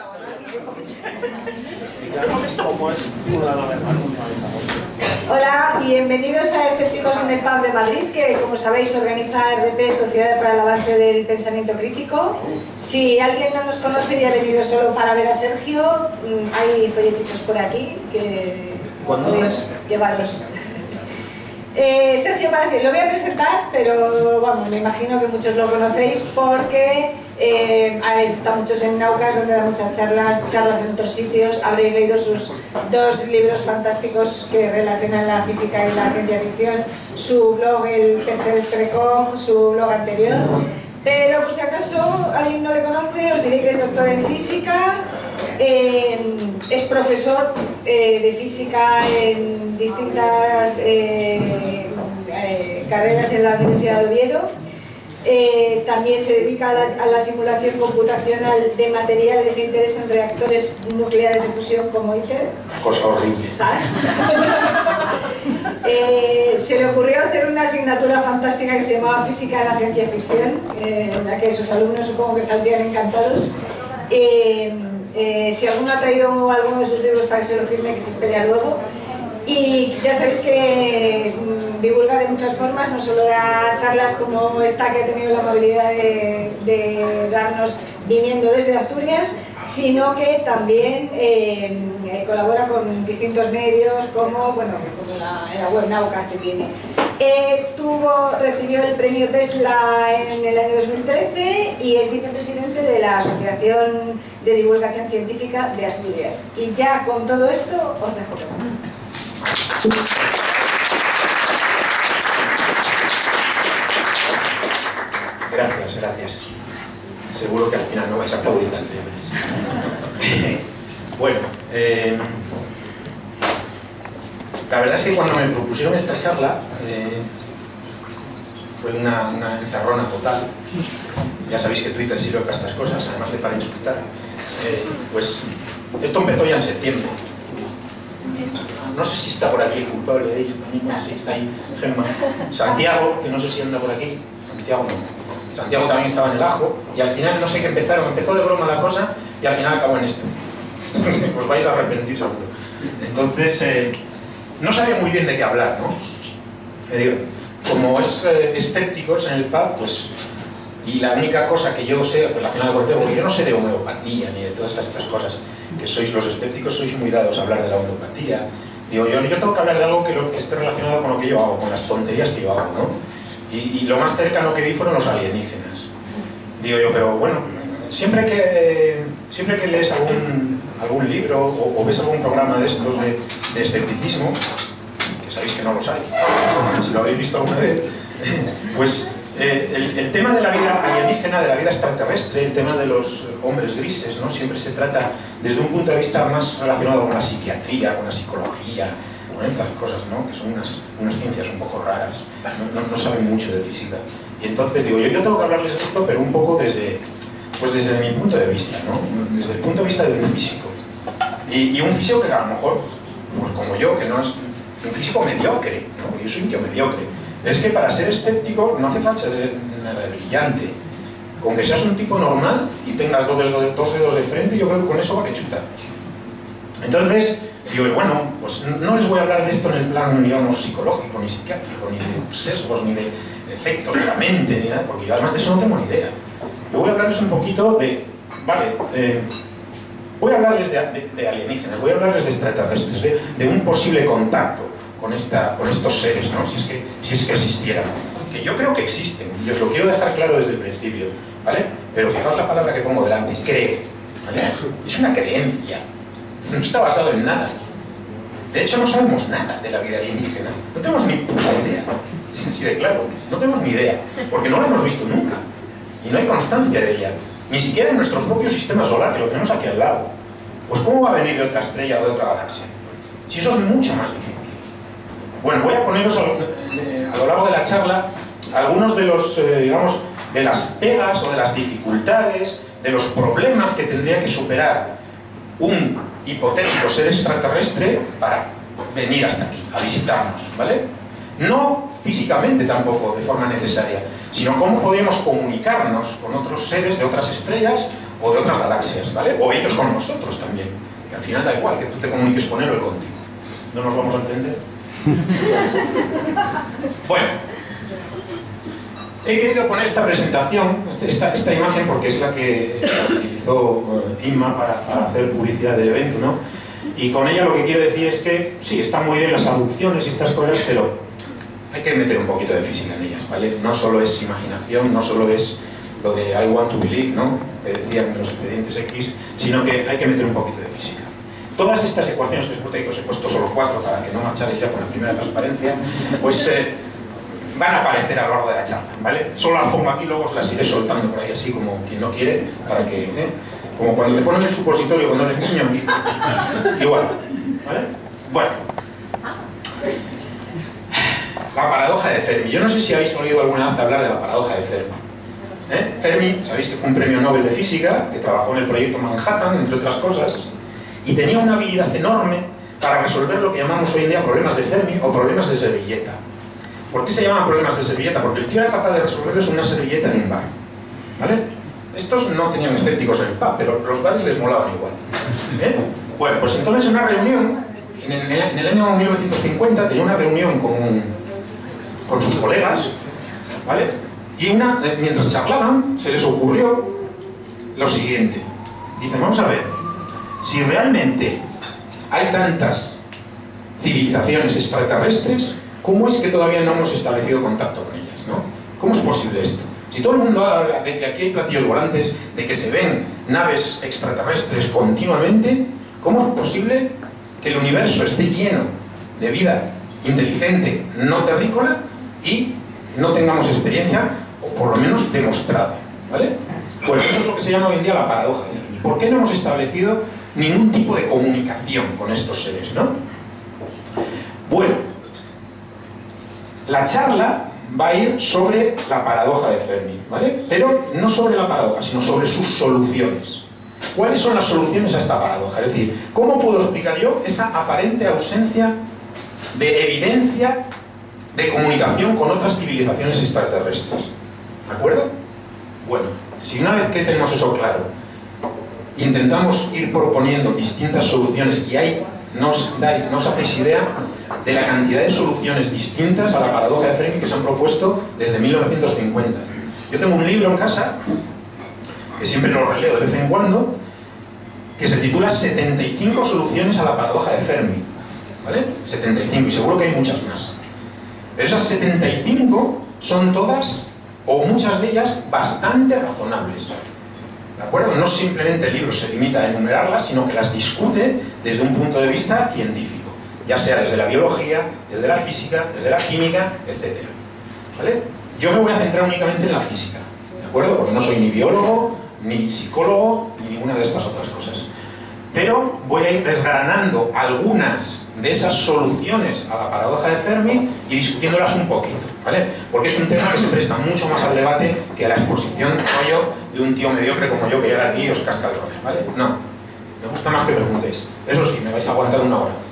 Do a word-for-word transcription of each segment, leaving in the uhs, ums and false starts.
Hola, bienvenidos a Escépticos en el Pub de Madrid, que como sabéis organiza R D P, Sociedad para el Avance del Pensamiento Crítico. Si alguien no nos conoce y ha venido solo para ver a Sergio, hay folletitos por aquí que podéis llevaros. Eh, Sergio Palacios, lo voy a presentar, pero vamos, me imagino que muchos lo conocéis porque eh, habéis estado muchos en Naucas, donde da muchas charlas, charlas en otros sitios, habréis leído sus dos libros fantásticos que relacionan la física y la ciencia ficción, su blog, el Tercer Precog, su blog anterior. Pero por si acaso alguien no le conoce, os diré que es doctor en física, eh, es profesor eh, de física en distintas eh, eh, carreras en la Universidad de Oviedo. Eh, también se dedica a la, a la simulación computacional de materiales de interés en reactores nucleares de fusión como ITER. Cosa horrible. Eh, se le ocurrió hacer una asignatura fantástica que se llamaba Física de la Ciencia Ficción, eh, en la que sus alumnos supongo que saldrían encantados. Eh, eh, si alguno ha traído alguno de sus libros para que se lo firme, que se espere a luego. Y ya sabéis que mmm, divulga de muchas formas, no solo da charlas como esta que he tenido la amabilidad de, de darnos viniendo desde Asturias, sino que también eh, eh, colabora con distintos medios como, bueno, como la, la web Nauca que tiene. Eh, tuvo, recibió el premio Tesla en el año dos mil trece y es vicepresidente de la Asociación de Divulgación Científica de Asturias. Y ya con todo esto os dejo tomar. Gracias, gracias. Seguro que al final no vais a aplaudir tanto. Bueno, eh, la verdad es que cuando me propusieron esta charla eh, fue una, una encerrona total. Ya sabéis que Twitter sirve para estas cosas, además de para insultar. Eh, pues esto empezó ya en septiembre. No sé si está por aquí el culpable de ello, no sé si está ahí Gemma. Santiago, que no sé si anda por aquí. Santiago no. Santiago también estaba en el ajo, y al final no sé qué empezaron. Empezó de broma la cosa y al final acabó en esto. Os vais a arrepentir seguro. Entonces, eh, no sabía muy bien de qué hablar, ¿no? Me digo, como es eh, escépticos en el pub, pues. Y la única cosa que yo sé relacionada con el tema, porque yo no sé de homeopatía ni de todas estas cosas, que sois los escépticos, sois muy dados a hablar de la homeopatía. Digo, yo, yo tengo que hablar de algo que, lo, que esté relacionado con lo que yo hago, con las tonterías que yo hago, ¿no? Y, y lo más cercano que vi fueron los alienígenas. Digo yo, pero bueno, siempre que, siempre que lees algún, algún libro o, o ves algún programa de estos de, de escepticismo, que sabéis que no los hay, si lo habéis visto alguna vez, pues eh, el, el tema de la vida alienígena, de la vida extraterrestre, el tema de los hombres grises, ¿no? Siempre se trata desde un punto de vista más relacionado con la psiquiatría, con la psicología, con estas cosas, ¿no? Que son unas, unas ciencias un poco raras, no, no, no saben mucho de física. Y entonces digo, yo, yo tengo que hablarles de esto, pero un poco desde, pues desde mi punto de vista, ¿no? Desde el punto de vista de un físico. Y, y un físico que a lo mejor, pues como yo, que no es un físico mediocre, ¿no? Yo soy un tío mediocre. Es que para ser escéptico no hace falta ser nada brillante. Con que seas un tipo normal y tengas dos dedos, dos dedos de frente, yo creo que con eso va que chuta. Entonces, digo, bueno, pues no les voy a hablar de esto en el plan, digamos, psicológico, ni psiquiátrico, ni de sesgos, ni de efectos de la mente, ni nada, porque yo además de eso no tengo ni idea. Yo voy a hablarles un poquito de, vale, eh, voy a hablarles de, de, de alienígenas, voy a hablarles de extraterrestres, de, de un posible contacto con, esta, con estos seres, ¿no? Si es que, si es que existieran. Que yo creo que existen, y os lo quiero dejar claro desde el principio, ¿vale? Pero fijaos la palabra que pongo delante, creo, ¿vale? Es una creencia, no está basado en nada. De hecho, no sabemos nada de la vida alienígena, no tenemos ni puta idea, es así de claro, no tenemos ni idea, porque no la hemos visto nunca, y no hay constancia de ella, ni siquiera en nuestro propio sistema solar, que lo tenemos aquí al lado. Pues ¿cómo va a venir de otra estrella o de otra galaxia? Si eso es mucho más difícil. Bueno, voy a poneros a lo, de, a lo largo de la charla algunos de los, eh, digamos, de las pegas o de las dificultades, de los problemas que tendría que superar un hipotético ser extraterrestre para venir hasta aquí, a visitarnos, ¿vale? No físicamente tampoco, de forma necesaria, sino cómo podríamos comunicarnos con otros seres de otras estrellas o de otras galaxias, ¿vale? O ellos con nosotros también, que al final da igual que tú te comuniques con él o él contigo. ¿No nos vamos a entender? Bueno, he querido poner esta presentación, esta, esta imagen, porque es la que utilizó Inma para, para hacer publicidad del evento, ¿no? Y con ella lo que quiero decir es que sí, están muy bien las aducciones y estas cosas, pero hay que meter un poquito de física en ellas, ¿vale? No solo es imaginación, no solo es lo de I want to believe, ¿no? Que decían los expedientes X, sino que hay que meter un poquito de física. Todas estas ecuaciones que os he puesto, que os he puesto solo cuatro para que no marcharéis ya con la primera transparencia, pues eh, van a aparecer a lo largo de la charla, ¿vale? Solo las pongo aquí, luego os las iré soltando por ahí así como quien no quiere, para que, ¿eh? Como cuando te ponen el supositorio cuando eres niño, igual, ¿vale? Bueno, la paradoja de Fermi. Yo no sé si habéis oído alguna vez hablar de la paradoja de Fermi. ¿Eh? Fermi, sabéis que fue un premio Nobel de Física, que trabajó en el proyecto Manhattan, entre otras cosas, y tenía una habilidad enorme para resolver lo que llamamos hoy en día problemas de Fermi o problemas de servilleta. ¿Por qué se llaman problemas de servilleta? Porque el tío era capaz de resolverlos en una servilleta en un bar, ¿vale? Estos no tenían escépticos en el pub, pero los bares les molaban igual, ¿eh? Bueno, pues entonces en una reunión, en el, en el año mil novecientos cincuenta, tenía una reunión con, con sus colegas, ¿vale? Y una, mientras charlaban, se les ocurrió lo siguiente. Dicen, vamos a ver, si realmente hay tantas civilizaciones extraterrestres, ¿cómo es que todavía no hemos establecido contacto con ellas, ¿no? ¿Cómo es posible esto? Si todo el mundo habla de que aquí hay platillos volantes, de que se ven naves extraterrestres continuamente, ¿cómo es posible que el universo esté lleno de vida inteligente, no terrícola, y no tengamos experiencia, o por lo menos demostrada, ¿vale? Pues eso es lo que se llama hoy en día la paradoja de Fermi. ¿Por qué no hemos establecido ningún tipo de comunicación con estos seres, ¿no? Bueno, la charla va a ir sobre la paradoja de Fermi, ¿vale? Pero no sobre la paradoja, sino sobre sus soluciones. ¿Cuáles son las soluciones a esta paradoja? Es decir, ¿cómo puedo explicar yo esa aparente ausencia de evidencia de comunicación con otras civilizaciones extraterrestres? ¿De acuerdo? Bueno, si una vez que tenemos eso claro, intentamos ir proponiendo distintas soluciones y ahí no os, dais, no os hacéis idea de la cantidad de soluciones distintas a la paradoja de Fermi que se han propuesto desde mil novecientos cincuenta. Yo tengo un libro en casa, que siempre lo releo de vez en cuando, que se titula setenta y cinco soluciones a la paradoja de Fermi, ¿vale? setenta y cinco, y seguro que hay muchas más. Pero esas setenta y cinco son todas, o muchas de ellas, bastante razonables. ¿De acuerdo? No simplemente el libro se limita a enumerarlas, sino que las discute desde un punto de vista científico, ya sea desde la biología, desde la física, desde la química, etcétera. ¿Vale? Yo me voy a centrar únicamente en la física, ¿de acuerdo? Porque no soy ni biólogo, ni psicólogo, ni ninguna de estas otras cosas. Pero voy a ir desgranando algunas de esas soluciones a la paradoja de Fermi y discutiéndolas un poquito, ¿vale? Porque es un tema que se presta mucho más al debate que a la exposición rollo de un tío mediocre como yo que llega aquí y os casca el rollo, ¿vale? No, me gusta más que preguntéis. Eso sí, me vais a aguantar una hora,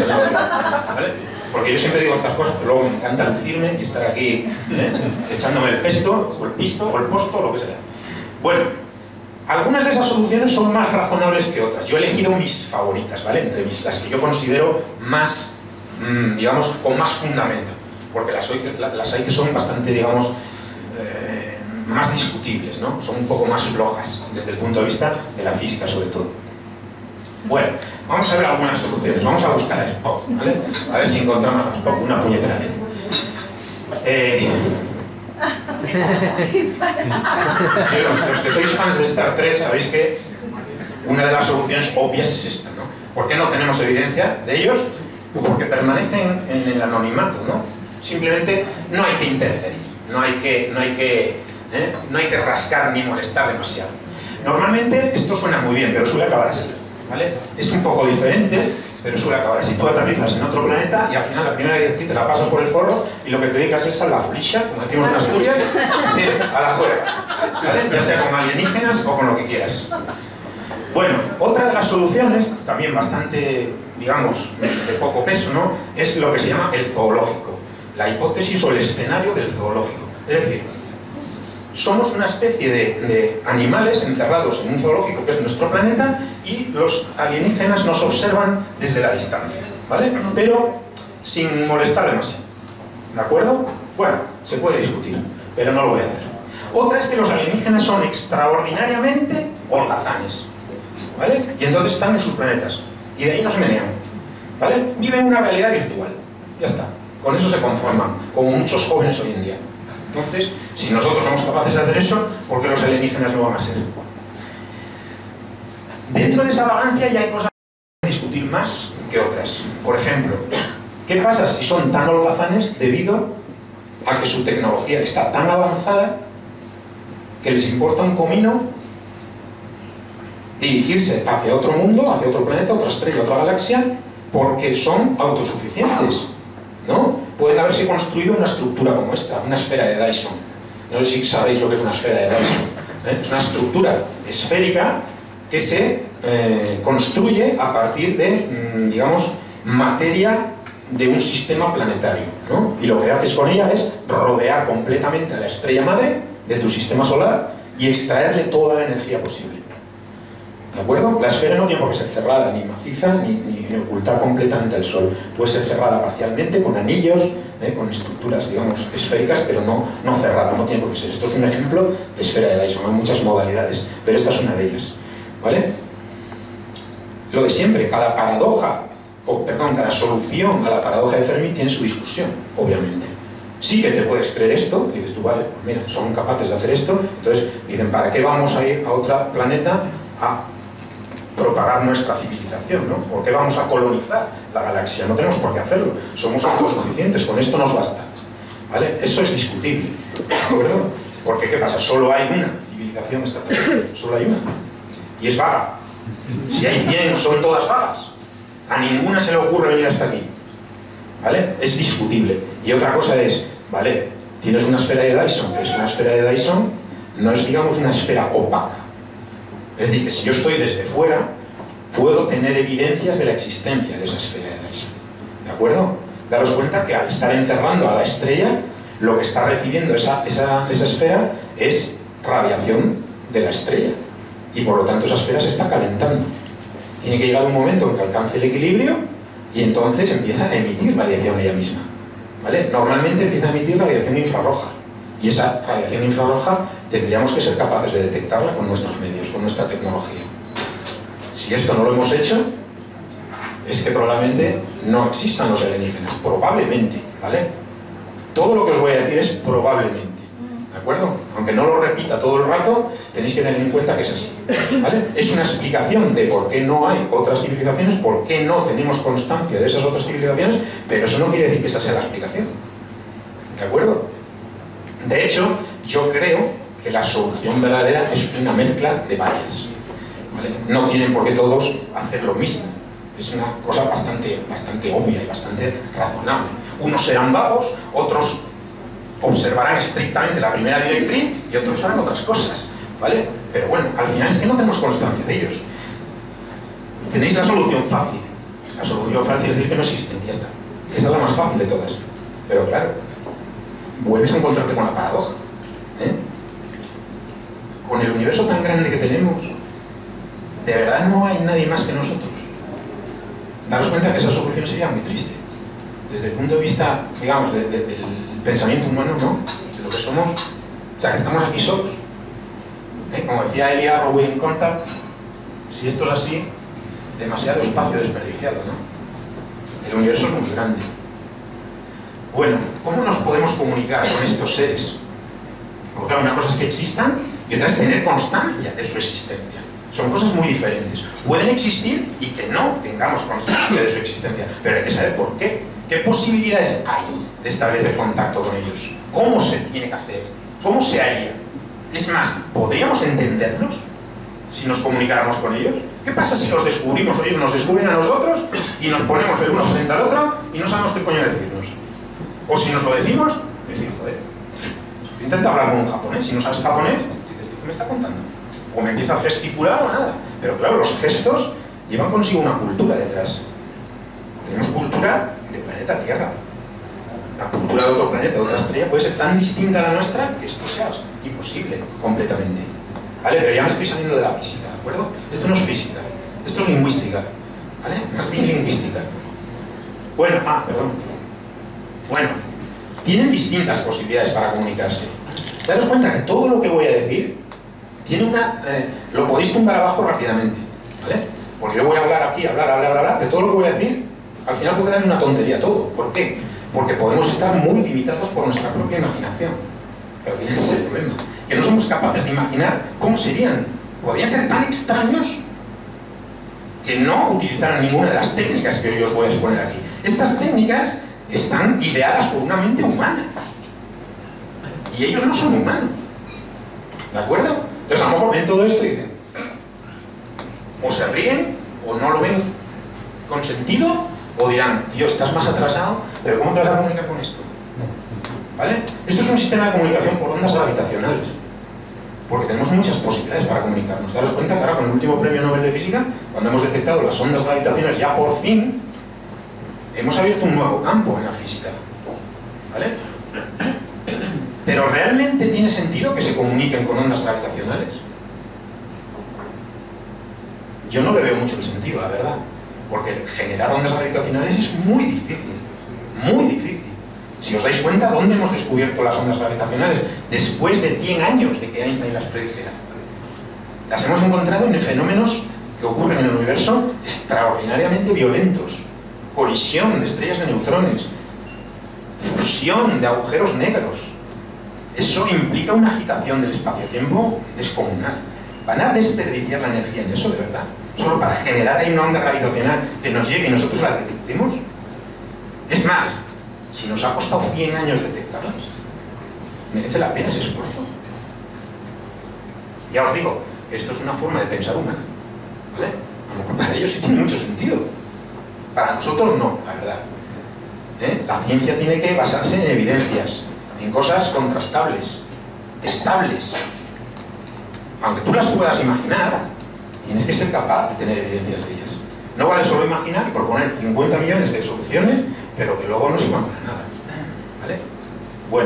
¿vale? Porque yo siempre digo estas cosas, pero luego me encanta lucirme y estar aquí, ¿eh? Echándome el pesto, o el pisto, o el posto, o lo que sea. Bueno, algunas de esas soluciones son más razonables que otras. Yo he elegido mis favoritas, ¿vale? Entre mis, las que yo considero más, mmm, digamos, con más fundamento. Porque las, las hay que son bastante, digamos, eh, más discutibles, ¿no? Son un poco más flojas desde el punto de vista de la física, sobre todo. Bueno, vamos a ver algunas soluciones. Vamos a buscar a Spock, ¿vale? A ver si encontramos a Spock una puñetera vez. Eh... Sí, los, los que sois fans de Star Trek sabéis que una de las soluciones obvias es esta, ¿no? ¿Por qué no tenemos evidencia de ellos? Porque permanecen en el anonimato, ¿no? Simplemente no hay que interferir, no hay que, no hay que, ¿eh? no hay que rascar ni molestar demasiado. Normalmente esto suena muy bien, pero suele acabar así, ¿vale? Es un poco diferente, pero suele acabar así. Tú aterrizas en otro planeta y al final la primera directriz te la pasas por el forro y lo que te dedicas es a la flisha, como decimos en Asturias, es decir, a la juega, ¿vale? Ya sea con alienígenas o con lo que quieras. Bueno, otra de las soluciones, también bastante, digamos, de poco peso, ¿no? Es lo que se llama el zoológico, la hipótesis o el escenario del zoológico. Es decir, somos una especie de, de animales encerrados en un zoológico que es nuestro planeta y los alienígenas nos observan desde la distancia, ¿vale? Pero sin molestar demasiado, ¿de acuerdo? Bueno, se puede discutir, pero no lo voy a hacer. Otra es que los alienígenas son extraordinariamente holgazanes, ¿vale? Y entonces están en sus planetas, y de ahí no se menean, ¿vale? Viven una realidad virtual, ya está. Con eso se conforman, como muchos jóvenes hoy en día. Entonces, si nosotros somos capaces de hacer eso, ¿por qué los alienígenas no van a ser? Dentro de esa vagancia ya hay cosas que discutir más que otras. Por ejemplo, ¿qué pasa si son tan holgazanes debido a que su tecnología está tan avanzada que les importa un comino dirigirse hacia otro mundo, hacia otro planeta, otra estrella, otra galaxia, porque son autosuficientes, ¿no? Pueden haberse construido una estructura como esta, una esfera de Dyson. No sé si sabéis lo que es una esfera de Dyson. ¿eh? Es una estructura esférica que se eh, construye a partir de, mmm, digamos, materia de un sistema planetario, ¿no? Y lo que haces con ella es rodear completamente a la estrella madre de tu sistema solar y extraerle toda la energía posible. ¿De acuerdo? La esfera no tiene por qué ser cerrada, ni maciza, ni, ni, ni ocultar completamente el Sol. Puede ser cerrada parcialmente, con anillos, ¿eh? con estructuras, digamos, esféricas, pero no, no cerrada, no tiene por qué ser. Esto es un ejemplo de esfera de Dyson, hay muchas modalidades, pero esta es una de ellas, ¿vale? Lo de siempre, cada paradoja, o perdón, cada solución a la paradoja de Fermi tiene su discusión, obviamente. Sí que te puedes creer esto, y dices tú, vale, pues mira, son capaces de hacer esto, entonces dicen, ¿para qué vamos a ir a otro planeta a propagar nuestra civilización, ¿no? ¿Por qué vamos a colonizar la galaxia? No tenemos por qué hacerlo, somos autosuficientes, con esto nos basta, ¿vale? Eso es discutible, ¿de acuerdo? Porque, ¿qué pasa? Solo hay una civilización extraterrestre, solo hay una, y es vaga. Si hay cien, son todas vagas, a ninguna se le ocurre venir hasta aquí, ¿vale? Es discutible. Y otra cosa es, ¿vale? Tienes una esfera de Dyson, pero es que una esfera de Dyson no es, digamos, una esfera opaca. Es decir, que si yo estoy desde fuera, puedo tener evidencias de la existencia de esa esfera de Dyson. ¿De acuerdo? Daros cuenta que al estar encerrando a la estrella, lo que está recibiendo esa, esa, esa esfera es radiación de la estrella. Y por lo tanto esa esfera se está calentando. Tiene que llegar un momento en que alcance el equilibrio y entonces empieza a emitir radiación ella misma, ¿vale? Normalmente empieza a emitir radiación infrarroja. Y esa radiación infrarroja tendríamos que ser capaces de detectarla con nuestros medios, con nuestra tecnología. Si esto no lo hemos hecho, es que probablemente no existan los alienígenas. Probablemente, ¿vale? Todo lo que os voy a decir es probablemente, ¿de acuerdo? Aunque no lo repita todo el rato, tenéis que tener en cuenta que es así, ¿vale? Es una explicación de por qué no hay otras civilizaciones, por qué no tenemos constancia de esas otras civilizaciones, pero eso no quiere decir que esa sea la explicación, ¿de acuerdo? De hecho, yo creo que la solución verdadera es una mezcla de varias, ¿vale? No tienen por qué todos hacer lo mismo. Es una cosa bastante, bastante obvia y bastante razonable. Unos serán vagos, otros observarán estrictamente la primera directriz y otros harán otras cosas, ¿vale? Pero bueno, al final es que no tenemos constancia de ellos. Tenéis la solución fácil. La solución fácil es decir que no existen y ya está. Esa es la más fácil de todas. Pero claro, vuelves a encontrarte con la paradoja, ¿eh? Con el universo tan grande que tenemos, de verdad no hay nadie más que nosotros. Daros cuenta que esa solución sería muy triste. Desde el punto de vista, digamos, de, de, del pensamiento humano, ¿no? De lo que somos, o sea, que estamos aquí solos. ¿Eh? Como decía Elia Rowe en Contact, si esto es así, demasiado espacio desperdiciado, ¿no? El universo es muy grande. Bueno, ¿cómo nos podemos comunicar con estos seres? Porque claro, una cosa es que existan y otra es tener constancia de su existencia. Son cosas muy diferentes. Pueden existir y que no tengamos constancia de su existencia, pero hay que saber por qué. ¿Qué posibilidades hay de establecer contacto con ellos? ¿Cómo se tiene que hacer? ¿Cómo se haría? Es más, ¿podríamos entenderlos si nos comunicáramos con ellos? ¿Qué pasa si los descubrimos o ellos nos descubren a nosotros y nos ponemos el uno frente al otro y no sabemos qué coño decirnos? O si nos lo decimos, decir, joder, intenta hablar con un japonés, si no sabes japonés, dices, ¿qué me está contando? O me empieza a gesticular o nada. Pero claro, los gestos llevan consigo una cultura detrás. Tenemos cultura del planeta Tierra. La cultura de otro planeta, de otra estrella, puede ser tan distinta a la nuestra que esto sea imposible, completamente. ¿Vale? Pero ya me estoy saliendo de la física, ¿de acuerdo? Esto no es física, esto es lingüística, ¿vale? Más bien lingüística. Bueno, ah, perdón. Bueno, tienen distintas posibilidades para comunicarse. Daros cuenta que todo lo que voy a decir tiene una... Eh, lo podéis tumbar abajo rápidamente, ¿vale? Porque yo voy a hablar aquí, hablar, hablar, hablar, pero todo lo que voy a decir, al final puede dar una tontería todo. ¿Por qué? Porque podemos estar muy limitados por nuestra propia imaginación. Pero ese es el problema. Que no somos capaces de imaginar cómo serían. Podrían ser tan extraños que no utilizaran ninguna de las técnicas que yo os voy a exponer aquí. Estas técnicas están ideadas por una mente humana. Y ellos no son humanos. ¿De acuerdo? Entonces a lo mejor ven todo esto y dicen, o se ríen, o no lo ven con sentido, o dirán, tío, estás más atrasado, pero ¿cómo te vas a comunicar con esto? ¿Vale? Esto es un sistema de comunicación por ondas gravitacionales. Porque tenemos muchas posibilidades para comunicarnos. Daros cuenta que ahora con el último premio Nobel de Física, cuando hemos detectado las ondas gravitacionales, ya por fin, hemos abierto un nuevo campo en la física. ¿Vale? Pero ¿realmente tiene sentido que se comuniquen con ondas gravitacionales? Yo no le veo mucho el sentido, la verdad. Porque generar ondas gravitacionales es muy difícil. Muy difícil. Si os dais cuenta, ¿dónde hemos descubierto las ondas gravitacionales? Después de cien años de que Einstein las predijera. Las hemos encontrado en fenómenos que ocurren en el universo extraordinariamente violentos. Colisión de estrellas de neutrones. Fusión de agujeros negros. Eso implica una agitación del espacio-tiempo descomunal. ¿Van a desperdiciar la energía en eso, de verdad? Solo para generar ahí una onda gravitacional que nos llegue y nosotros la detectemos. Es más, si nos ha costado cien años detectarlas, merece la pena ese esfuerzo. Ya os digo, esto es una forma de pensar humana, ¿vale? A lo mejor para ellos sí tiene mucho sentido. Para nosotros no, la verdad. ¿Eh? La ciencia tiene que basarse en evidencias, en cosas contrastables, estables. Aunque tú las puedas imaginar, tienes que ser capaz de tener evidencias de ellas. No vale solo imaginar y proponer cincuenta millones de soluciones, pero que luego no sirvan para nada. ¿Vale? Bueno.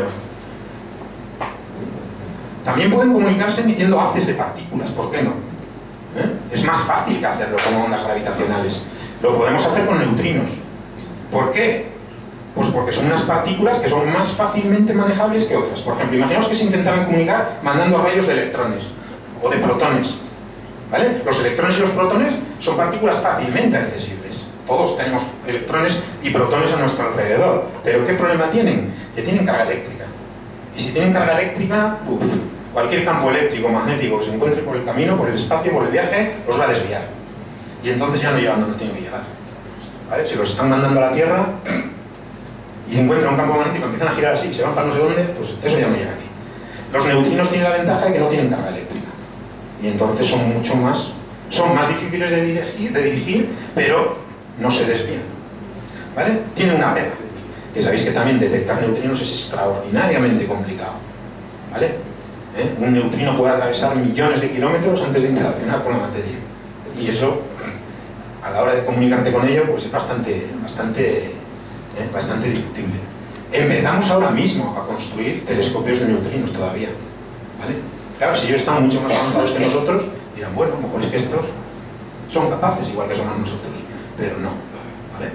También pueden comunicarse emitiendo haces de partículas, ¿por qué no? ¿Eh? Es más fácil que hacerlo con ondas gravitacionales. Lo podemos hacer con neutrinos. ¿Por qué? Pues porque son unas partículas que son más fácilmente manejables que otras. Por ejemplo, imaginaos que se intentaran comunicar mandando rayos de electrones o de protones. ¿Vale? Los electrones y los protones son partículas fácilmente accesibles. Todos tenemos electrones y protones a nuestro alrededor. ¿Pero qué problema tienen? Que tienen carga eléctrica. Y si tienen carga eléctrica, uf, cualquier campo eléctrico magnético que se encuentre por el camino, por el espacio, por el viaje, los va a desviar. Y entonces ya no llegan donde tienen que llegar. ¿Vale? Si los están mandando a la Tierra y encuentran un campo magnético, empiezan a girar así y se van para no sé dónde, pues eso ya no llega aquí. Los neutrinos tienen la ventaja de que no tienen carga eléctrica. Y entonces son mucho más, son más difíciles de dirigir, de dirigir, pero no se desvían. ¿Vale? Tienen una pega, que sabéis que también detectar neutrinos es extraordinariamente complicado. ¿Vale? ¿Eh? Un neutrino puede atravesar millones de kilómetros antes de interaccionar con la materia. Y eso, a la hora de comunicarte con ello, pues es bastante, bastante, ¿eh? bastante discutible. Empezamos ahora mismo a construir telescopios de neutrinos todavía. ¿Vale? Claro, si ellos están mucho más avanzados que nosotros, dirán, bueno, a lo mejor es que estos son capaces, igual que somos nosotros, pero no, ¿vale?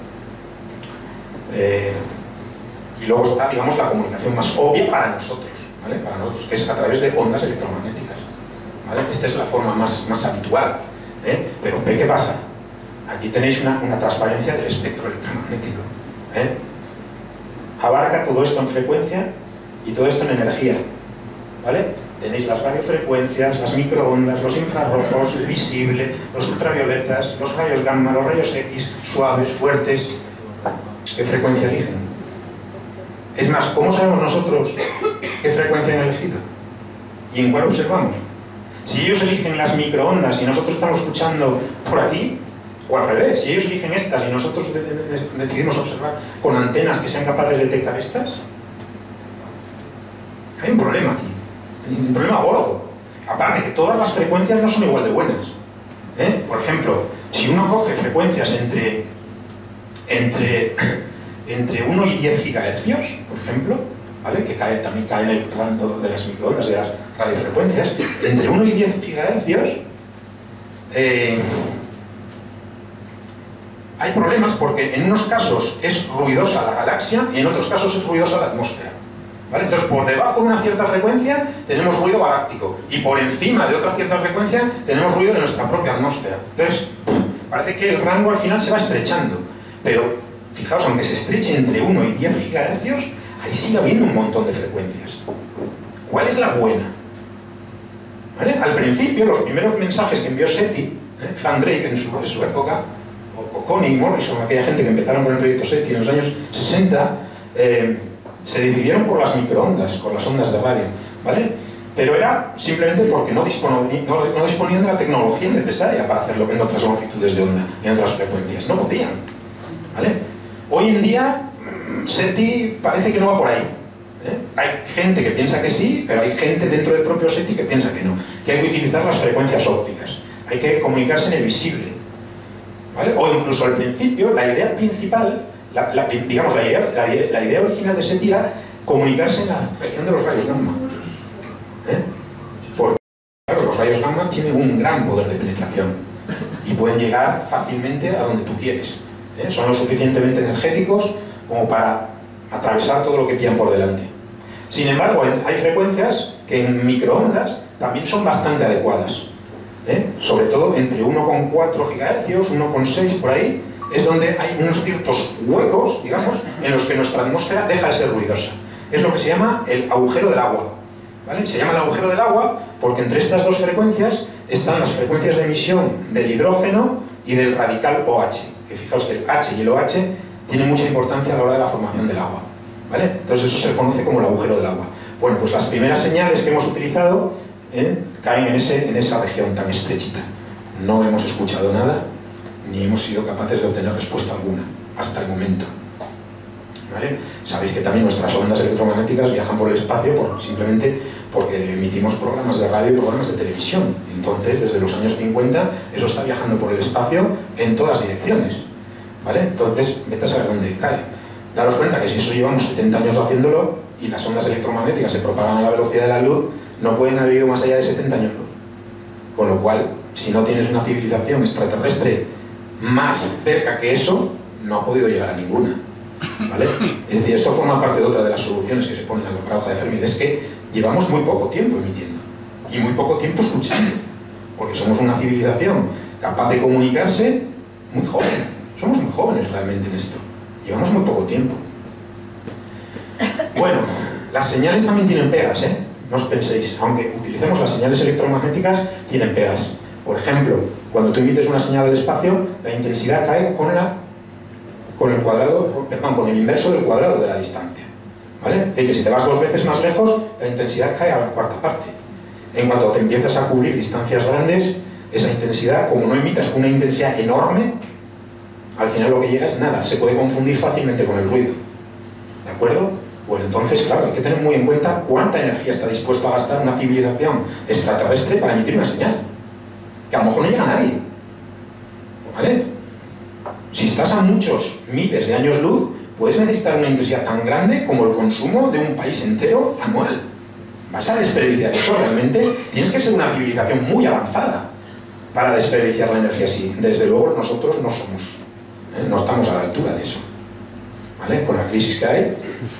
Eh, y luego está, digamos, la comunicación más obvia para nosotros, ¿vale? Para nosotros, que es a través de ondas electromagnéticas, ¿vale? Esta es la forma más, más habitual, ¿eh? Pero ¿qué pasa? Aquí tenéis una, una transparencia del espectro electromagnético, ¿eh? Abarca todo esto en frecuencia y todo esto en energía, ¿vale? Tenéis las radiofrecuencias, las microondas, los infrarrojos, el visible, los ultravioletas, los rayos gamma, los rayos X, suaves, fuertes. ¿Qué frecuencia eligen? Es más, ¿cómo sabemos nosotros qué frecuencia han elegido? ¿Y en cuál observamos? Si ellos eligen las microondas y nosotros estamos escuchando por aquí, o al revés, si ellos eligen estas y nosotros de de de decidimos observar con antenas que sean capaces de detectar estas, hay un problema aquí. Un problema gordo. Aparte que todas las frecuencias no son igual de buenas. ¿Eh? Por ejemplo, si uno coge frecuencias entre, entre, entre uno y diez gigahercios, por ejemplo, ¿vale? Que cae, también cae en el rango de las microondas, de las radiofrecuencias, entre uno y diez gigahercios, eh, hay problemas porque en unos casos es ruidosa la galaxia y en otros casos es ruidosa la atmósfera. ¿Vale? Entonces, por debajo de una cierta frecuencia tenemos ruido galáctico y por encima de otra cierta frecuencia tenemos ruido de nuestra propia atmósfera. Entonces, parece que el rango al final se va estrechando, pero fijaos, aunque se estreche entre uno y diez gigahercios, ahí sigue habiendo un montón de frecuencias. ¿Cuál es la buena? ¿Vale? Al principio, los primeros mensajes que envió SETI, ¿eh? Frank Drake en su, en su época, o, o Connie Morrison, aquella gente que empezaron con el proyecto SETI en los años sesenta, eh, se decidieron por las microondas, por las ondas de radio, ¿vale? Pero era simplemente porque no disponían, no, no disponían de la tecnología necesaria para hacerlo en otras longitudes de onda, en otras frecuencias, no podían, ¿vale? Hoy en día, SETI parece que no va por ahí, ¿eh? Hay gente que piensa que sí, pero hay gente dentro del propio SETI que piensa que no, que hay que utilizar las frecuencias ópticas, hay que comunicarse en el visible, ¿vale? O incluso al principio, la idea principal, la, la, digamos, la idea, la, la idea original de SETI era comunicarse en la región de los rayos gamma, ¿eh? Porque claro, los rayos gamma tienen un gran poder de penetración y pueden llegar fácilmente a donde tú quieres, ¿eh? Son lo suficientemente energéticos como para atravesar todo lo que pillan por delante. Sin embargo, hay frecuencias que en microondas también son bastante adecuadas, ¿eh? Sobre todo entre uno coma cuatro gigahercios, uno coma seis por ahí, es donde hay unos ciertos huecos, digamos, en los que nuestra atmósfera deja de ser ruidosa. Es lo que se llama el agujero del agua, ¿vale? Se llama el agujero del agua porque entre estas dos frecuencias están las frecuencias de emisión del hidrógeno y del radical OH, que fijaos que el H y el OH tienen mucha importancia a la hora de la formación del agua, ¿vale? Entonces eso se conoce como el agujero del agua. Bueno, pues las primeras señales que hemos utilizado ¿eh? caen en, ese, en esa región tan estrechita. No hemos escuchado nada, ni hemos sido capaces de obtener respuesta alguna, hasta el momento. ¿Vale? Sabéis que también nuestras ondas electromagnéticas viajan por el espacio por, simplemente porque emitimos programas de radio y programas de televisión. Entonces, desde los años cincuenta, eso está viajando por el espacio en todas direcciones. ¿Vale? Entonces, vete a saber dónde cae. Daros cuenta que si eso llevamos setenta años haciéndolo y las ondas electromagnéticas se propagan a la velocidad de la luz, no pueden haber ido más allá de setenta años luz. Con lo cual, si no tienes una civilización extraterrestre más cerca que eso, no ha podido llegar a ninguna, ¿vale? Es decir, esto forma parte de otra de las soluciones que se ponen a la paradoja de Fermi, es que llevamos muy poco tiempo emitiendo y muy poco tiempo escuchando, porque somos una civilización capaz de comunicarse muy joven, somos muy jóvenes realmente en esto, llevamos muy poco tiempo. Bueno, las señales también tienen pegas, ¿eh? No os penséis, aunque utilicemos las señales electromagnéticas, tienen pegas. Por ejemplo, cuando tú emites una señal al espacio, la intensidad cae con, la, con el cuadrado, perdón, con el inverso del cuadrado de la distancia, ¿vale? De que si te vas dos veces más lejos, la intensidad cae a la cuarta parte. En cuanto te empiezas a cubrir distancias grandes, esa intensidad, como no emitas una intensidad enorme, al final lo que llega es nada, se puede confundir fácilmente con el ruido, ¿de acuerdo? Pues entonces, claro, hay que tener muy en cuenta cuánta energía está dispuesta a gastar una civilización extraterrestre para emitir una señal, que a lo mejor no llega a nadie, ¿vale? Si estás a muchos miles de años luz, puedes necesitar una intensidad tan grande como el consumo de un país entero anual. ¿Vas a desperdiciar eso realmente? Tienes que ser una civilización muy avanzada para desperdiciar la energía así. Desde luego nosotros no somos, ¿eh? No estamos a la altura de eso, ¿vale? Con la crisis que hay.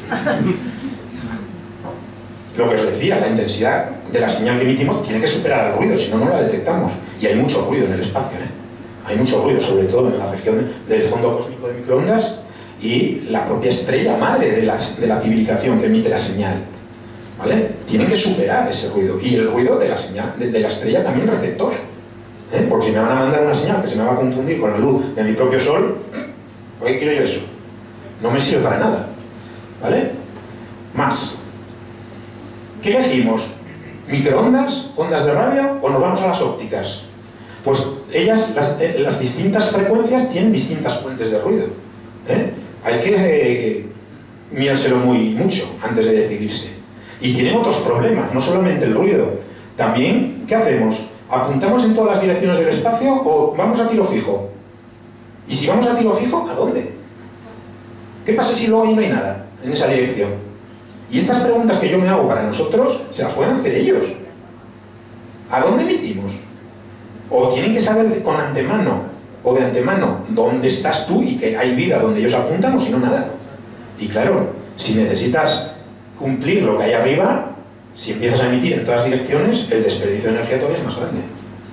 Lo que os decía, la intensidad de la señal que emitimos tiene que superar al ruido, si no, no la detectamos. Y hay mucho ruido en el espacio, ¿eh? Hay mucho ruido, sobre todo en la región del fondo cósmico de microondas y la propia estrella madre de, las, de la civilización que emite la señal, ¿vale? Tienen que superar ese ruido. Y el ruido de la, señal, de, de la estrella también receptor, ¿eh? Porque si me van a mandar una señal que se me va a confundir con la luz de mi propio sol, ¿por qué quiero yo eso? No me sirve para nada, ¿vale? Más. ¿Qué elegimos? ¿Microondas, ondas de radio o nos vamos a las ópticas? Pues ellas, las, eh, las distintas frecuencias tienen distintas fuentes de ruido, ¿eh? Hay que eh, mirárselo muy mucho antes de decidirse. Y tienen otros problemas, no solamente el ruido. También, ¿qué hacemos? ¿Apuntamos en todas las direcciones del espacio o vamos a tiro fijo? Y si vamos a tiro fijo, ¿a dónde? ¿Qué pasa si luego ahí no hay nada en esa dirección? Y estas preguntas que yo me hago para nosotros, se las pueden hacer ellos. ¿A dónde emitimos? O tienen que saber con antemano, o de antemano, dónde estás tú y que hay vida donde ellos apuntan, o si no, nada. Y claro, si necesitas cumplir lo que hay arriba, si empiezas a emitir en todas direcciones, el desperdicio de energía todavía es más grande.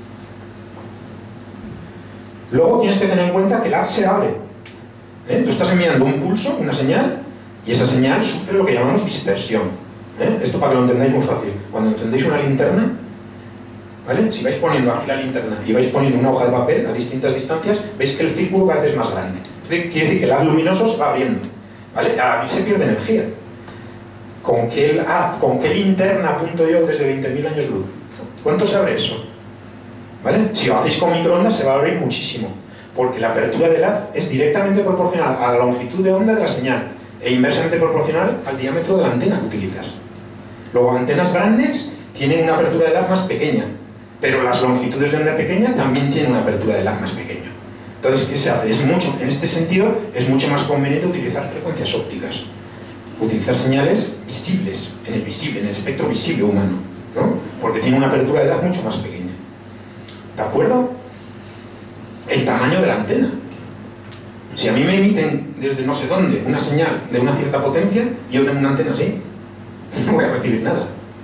Luego tienes que tener en cuenta que el haz se abre. ¿Eh? Tú estás enviando un pulso, una señal, y esa señal sufre lo que llamamos dispersión. ¿Eh? Esto para que lo entendáis muy fácil. Cuando encendéis una linterna, ¿vale? Si vais poniendo aquí la linterna y vais poniendo una hoja de papel a distintas distancias, veis que el círculo cada vez es más grande. Quiere decir que el haz luminoso se va abriendo. ¿Vale? Ahí se pierde energía. ¿Con qué, el haz, ¿Con qué linterna apunto yo desde veinte mil años luz? ¿Cuánto se abre eso? ¿Vale? Si lo hacéis con microondas se va a abrir muchísimo, porque la apertura del haz es directamente proporcional a la longitud de onda de la señal e inversamente proporcional al diámetro de la antena que utilizas. Luego, antenas grandes tienen una apertura del haz más pequeña, pero las longitudes de onda pequeña también tienen una apertura del haz más pequeña. Entonces, ¿qué se hace? Es mucho, en este sentido, es mucho más conveniente utilizar frecuencias ópticas, utilizar señales visibles, en el visible, en el espectro visible humano, ¿no? Porque tiene una apertura del haz mucho más pequeña. ¿De acuerdo? El tamaño de la antena. Si a mí me emiten desde no sé dónde una señal de una cierta potencia, y yo tengo una antena así, no voy a recibir nada.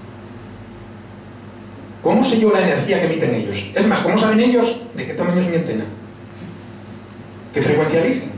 ¿Cómo sé yo la energía que emiten ellos? Es más, ¿cómo saben ellos de qué tamaño es mi antena? ¿Qué frecuencia eligen?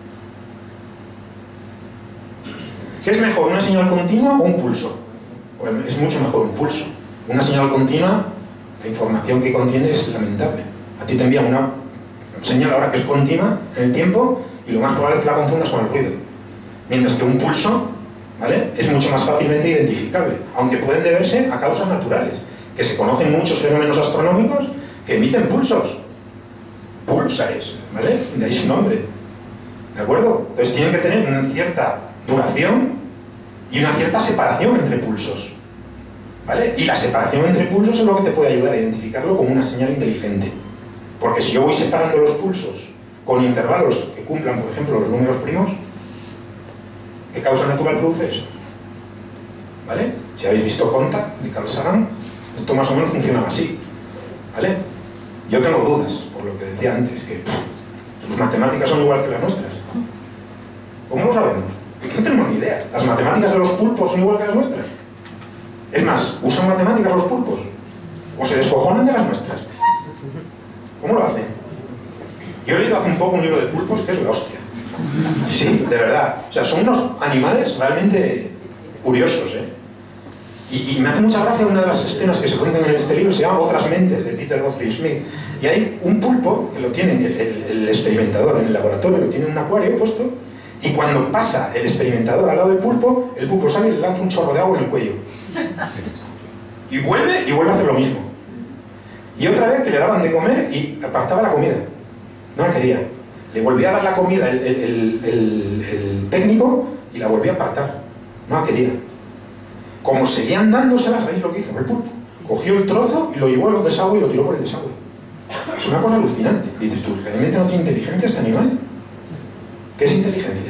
¿Qué es mejor, una señal continua o un pulso? Pues es mucho mejor un pulso. Una señal continua, la información que contiene es lamentable. A ti te envían una señal ahora que es continua en el tiempo y lo más probable es que la confundas con el ruido. Mientras que un pulso, ¿vale?, es mucho más fácilmente identificable, aunque pueden deberse a causas naturales, que se conocen muchos fenómenos astronómicos que emiten pulsos. Púlsares, ¿vale? De ahí su nombre. ¿De acuerdo? Entonces tienen que tener una cierta duración y una cierta separación entre pulsos. ¿Vale? Y la separación entre pulsos es lo que te puede ayudar a identificarlo como una señal inteligente. Porque si yo voy separando los pulsos con intervalos que cumplan, por ejemplo, los números primos, ¿qué causa natural produce eso? ¿Vale? Si habéis visto Contact de Carl Sagan, esto más o menos funciona así. ¿Vale? Yo tengo dudas, por lo que decía antes, que pff, sus matemáticas son igual que las nuestras. ¿Cómo lo sabemos? Es que no tenemos ni idea. ¿Las matemáticas de los pulpos son igual que las nuestras? Es más, ¿usan matemáticas los pulpos? ¿O se descojonan de las nuestras? ¿Cómo lo hacen? Yo he leído hace un poco un libro de pulpos que es la hostia. Sí, de verdad. O sea, son unos animales realmente curiosos, ¿eh? Y, y me hace mucha gracia una de las escenas que se cuentan en este libro, se llama Otras mentes, de Peter Godfrey Smith. Y hay un pulpo que lo tiene el, el, el experimentador en el laboratorio, lo tiene en un acuario puesto, y cuando pasa el experimentador al lado del pulpo, el pulpo sale y le lanza un chorro de agua en el cuello. Y vuelve y vuelve a hacer lo mismo. Y otra vez que le daban de comer y apartaba la comida. No la quería. Le volvía a dar la comida el, el, el, el, el técnico y la volvía a apartar. No la quería. Como seguían dándoselas, ¿sabéis lo que hizo el pulpo? Cogió el trozo y lo llevó al desagüe y lo tiró por el desagüe. Es una cosa alucinante. Dices tú, ¿realmente no tiene inteligencia este animal? ¿Qué es inteligencia?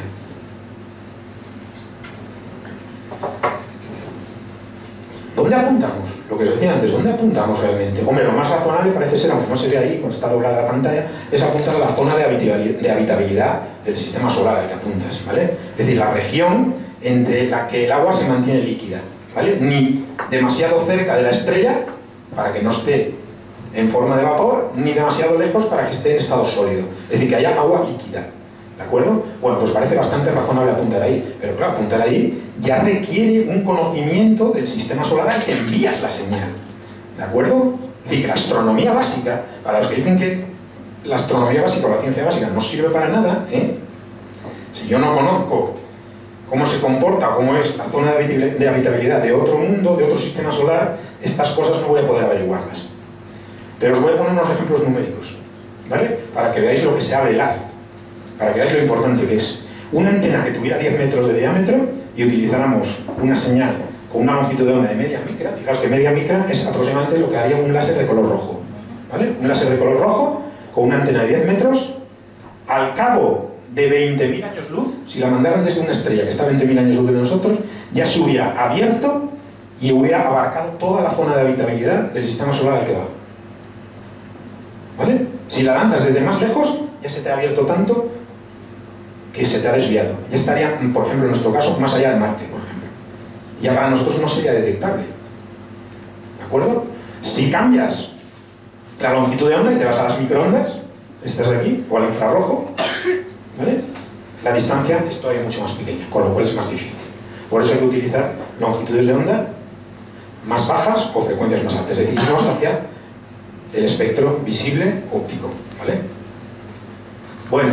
¿Dónde apuntamos? Lo que os decía antes, ¿dónde apuntamos realmente? Hombre, lo más razonable parece ser, aunque no se ve ahí, cuando está doblada la pantalla, es apuntar a la zona de habitabilidad, de habitabilidad del sistema solar al que apuntas, ¿vale? Es decir, la región entre la que el agua se mantiene líquida, ¿vale? Ni demasiado cerca de la estrella, para que no esté en forma de vapor, ni demasiado lejos para que esté en estado sólido. Es decir, que haya agua líquida. ¿De acuerdo? Bueno, pues parece bastante razonable apuntar ahí, pero claro, apuntar ahí ya requiere un conocimiento del sistema solar al que envías la señal. ¿De acuerdo? Es decir, que la astronomía básica, para los que dicen que la astronomía básica o la ciencia básica no sirve para nada, ¿eh? Si yo no conozco cómo se comporta, cómo es la zona de habitabilidad de otro mundo, de otro sistema solar, estas cosas no voy a poder averiguarlas. Pero os voy a poner unos ejemplos numéricos, ¿vale? Para que veáis lo que se abre el haz. Para que veáis lo importante que es. Una antena que tuviera diez metros de diámetro y utilizáramos una señal con una longitud de onda de media micra, fijaos que media micra es aproximadamente lo que haría un láser de color rojo, ¿vale? Un láser de color rojo con una antena de diez metros, al cabo de veinte mil años luz, si la mandaran desde una estrella que está a veinte mil años luz de nosotros, ya se hubiera abierto y hubiera abarcado toda la zona de habitabilidad del sistema solar al que va. ¿Vale? Si la lanzas desde más lejos, ya se te ha abierto tanto que se te ha desviado. Ya estaría, por ejemplo, en nuestro caso, más allá de Marte, por ejemplo. Ya para nosotros no sería detectable. ¿De acuerdo? Si cambias la longitud de onda y te vas a las microondas, estas de aquí, o al infrarrojo, ¿vale? La distancia es todavía mucho más pequeña, con lo cual es más difícil. Por eso hay que utilizar longitudes de onda más bajas o frecuencias más altas, es decir, irnos hacia el espectro visible óptico, ¿vale? Bueno,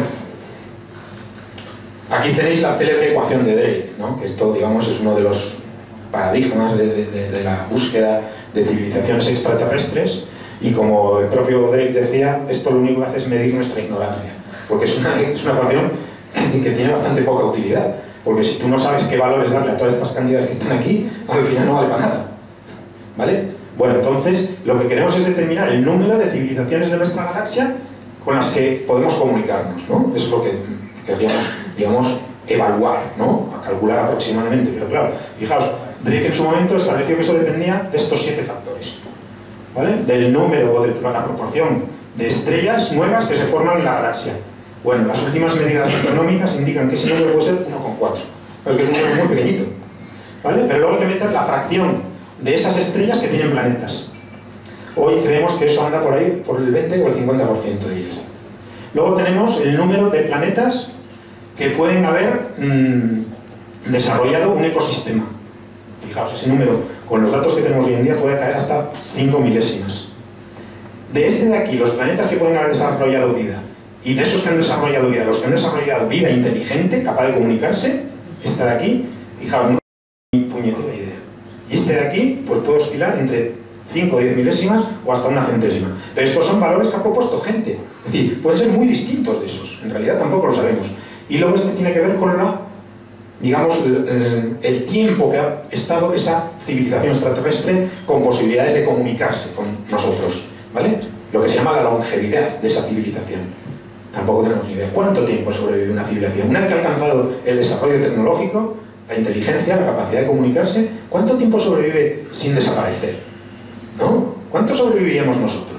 aquí tenéis la célebre ecuación de Drake, ¿no? Que esto, digamos, es uno de los paradigmas de, de, de la búsqueda de civilizaciones extraterrestres, y como el propio Drake decía, esto lo único que hace es medir nuestra ignorancia, porque es una, es una ecuación que, que tiene bastante poca utilidad, porque si tú no sabes qué valores darle a todas estas cantidades que están aquí, al final no vale para nada, ¿vale? Bueno, entonces lo que queremos es determinar el número de civilizaciones de nuestra galaxia con las que podemos comunicarnos, ¿no? Eso es lo que querríamos, digamos, evaluar, ¿no? A calcular aproximadamente, pero claro, fijaos, Drake en su momento estableció que eso dependía de estos siete factores, ¿vale? Del número o de la proporción de estrellas nuevas que se forman en la galaxia. Bueno, las últimas medidas astronómicas indican que ese número puede ser uno coma cuatro, es que es un número muy pequeñito, ¿vale? Pero luego hay que meter la fracción de esas estrellas que tienen planetas. Hoy creemos que eso anda por ahí por el veinte o el cincuenta por ciento de ellas. Luego tenemos el número de planetas que pueden haber mmm, desarrollado un ecosistema. Fijaos, ese número, con los datos que tenemos hoy en día, puede caer hasta cinco milésimas. De este de aquí, los planetas que pueden haber desarrollado vida, y de esos que han desarrollado vida, los que han desarrollado vida inteligente, capaz de comunicarse, este de aquí, fijaos, no hay ni puñetera idea. Y este de aquí, pues puede oscilar entre cinco o diez milésimas o hasta una centésima. Pero estos son valores que ha propuesto gente. Es decir, pueden ser muy distintos de esos. En realidad tampoco lo sabemos. Y luego este tiene que ver con la, digamos, el, el tiempo que ha estado esa civilización extraterrestre con posibilidades de comunicarse con nosotros, ¿vale? Lo que se llama la longevidad de esa civilización. Tampoco tenemos ni idea cuánto tiempo sobrevive una civilización. Una vez que ha alcanzado el desarrollo tecnológico, la inteligencia, la capacidad de comunicarse, ¿cuánto tiempo sobrevive sin desaparecer? ¿No? ¿Cuánto sobreviviríamos nosotros?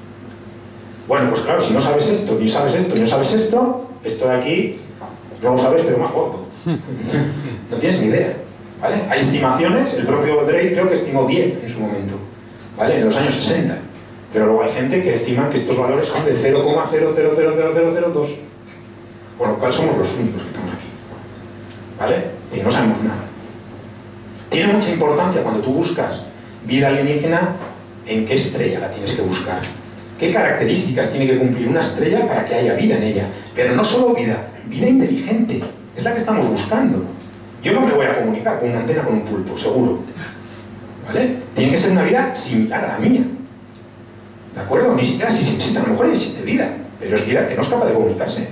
Bueno, pues claro, si no sabes esto, ni sabes esto, ni no sabes esto, esto de aquí no lo sabes, pero más gordo. No tienes ni idea, ¿vale? Hay estimaciones, el propio Drake creo que estimó diez en su momento, ¿vale? En los años sesenta. Pero luego hay gente que estima que estos valores son de cero coma cero cero cero cero cero cero dos. Con lo cual somos los únicos que estamos aquí, ¿vale? Y no sabemos nada. Tiene mucha importancia cuando tú buscas vida alienígena, en qué estrella la tienes que buscar. ¿Qué características tiene que cumplir una estrella para que haya vida en ella? Pero no solo vida, vida inteligente. Es la que estamos buscando. Yo no me voy a comunicar con una antena con un pulpo, seguro. ¿Vale? Tiene que ser una vida similar a la mía. ¿De acuerdo? Ni siquiera si existe, a lo mejor existe vida, pero es vida que no es capaz de comunicarse.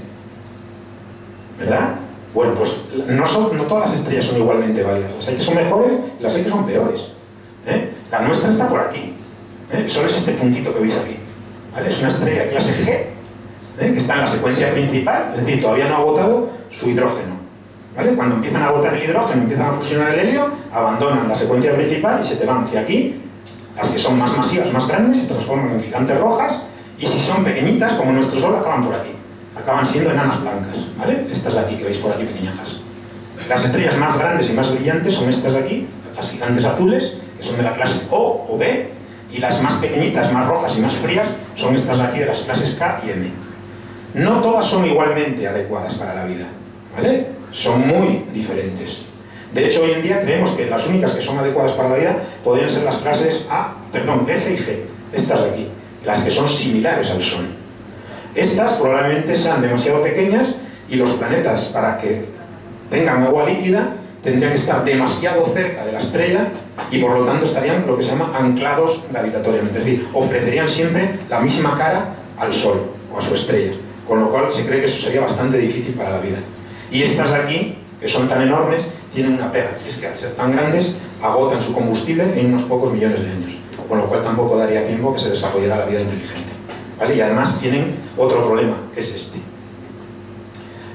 ¿Verdad? Bueno, pues no, son, no todas las estrellas son igualmente válidas. Las hay que son mejores y las hay que son peores. ¿Eh? La nuestra está por aquí. ¿Eh? Solo es este puntito que veis aquí. ¿Vale? Es una estrella de clase G, ¿eh? Que está en la secuencia principal, es decir, todavía no ha agotado su hidrógeno. ¿Vale? Cuando empiezan a agotar el hidrógeno, empiezan a fusionar el helio, abandonan la secuencia principal y se te van hacia aquí. Las que son más masivas, más grandes, se transforman en gigantes rojas, y si son pequeñitas, como nuestro Sol, acaban por aquí. Acaban siendo enanas blancas, ¿vale? Estas de aquí que veis por aquí pequeñajas. Las estrellas más grandes y más brillantes son estas de aquí, las gigantes azules, que son de la clase O o B, y las más pequeñitas, más rojas y más frías, son estas de aquí de las clases K y M. No todas son igualmente adecuadas para la vida, ¿vale? Son muy diferentes. De hecho, hoy en día creemos que las únicas que son adecuadas para la vida podrían ser las clases A, perdón, F y G, estas de aquí, las que son similares al Sol. Estas probablemente sean demasiado pequeñas y los planetas, para que tengan agua líquida, tendrían que estar demasiado cerca de la estrella y por lo tanto estarían lo que se llama anclados gravitatoriamente, es decir, ofrecerían siempre la misma cara al Sol o a su estrella, con lo cual se cree que eso sería bastante difícil para la vida. Y estas de aquí, que son tan enormes, tienen una pega, que es que al ser tan grandes agotan su combustible en unos pocos millones de años, con lo cual tampoco daría tiempo que se desarrollara la vida inteligente, ¿vale? Y además tienen otro problema, que es este.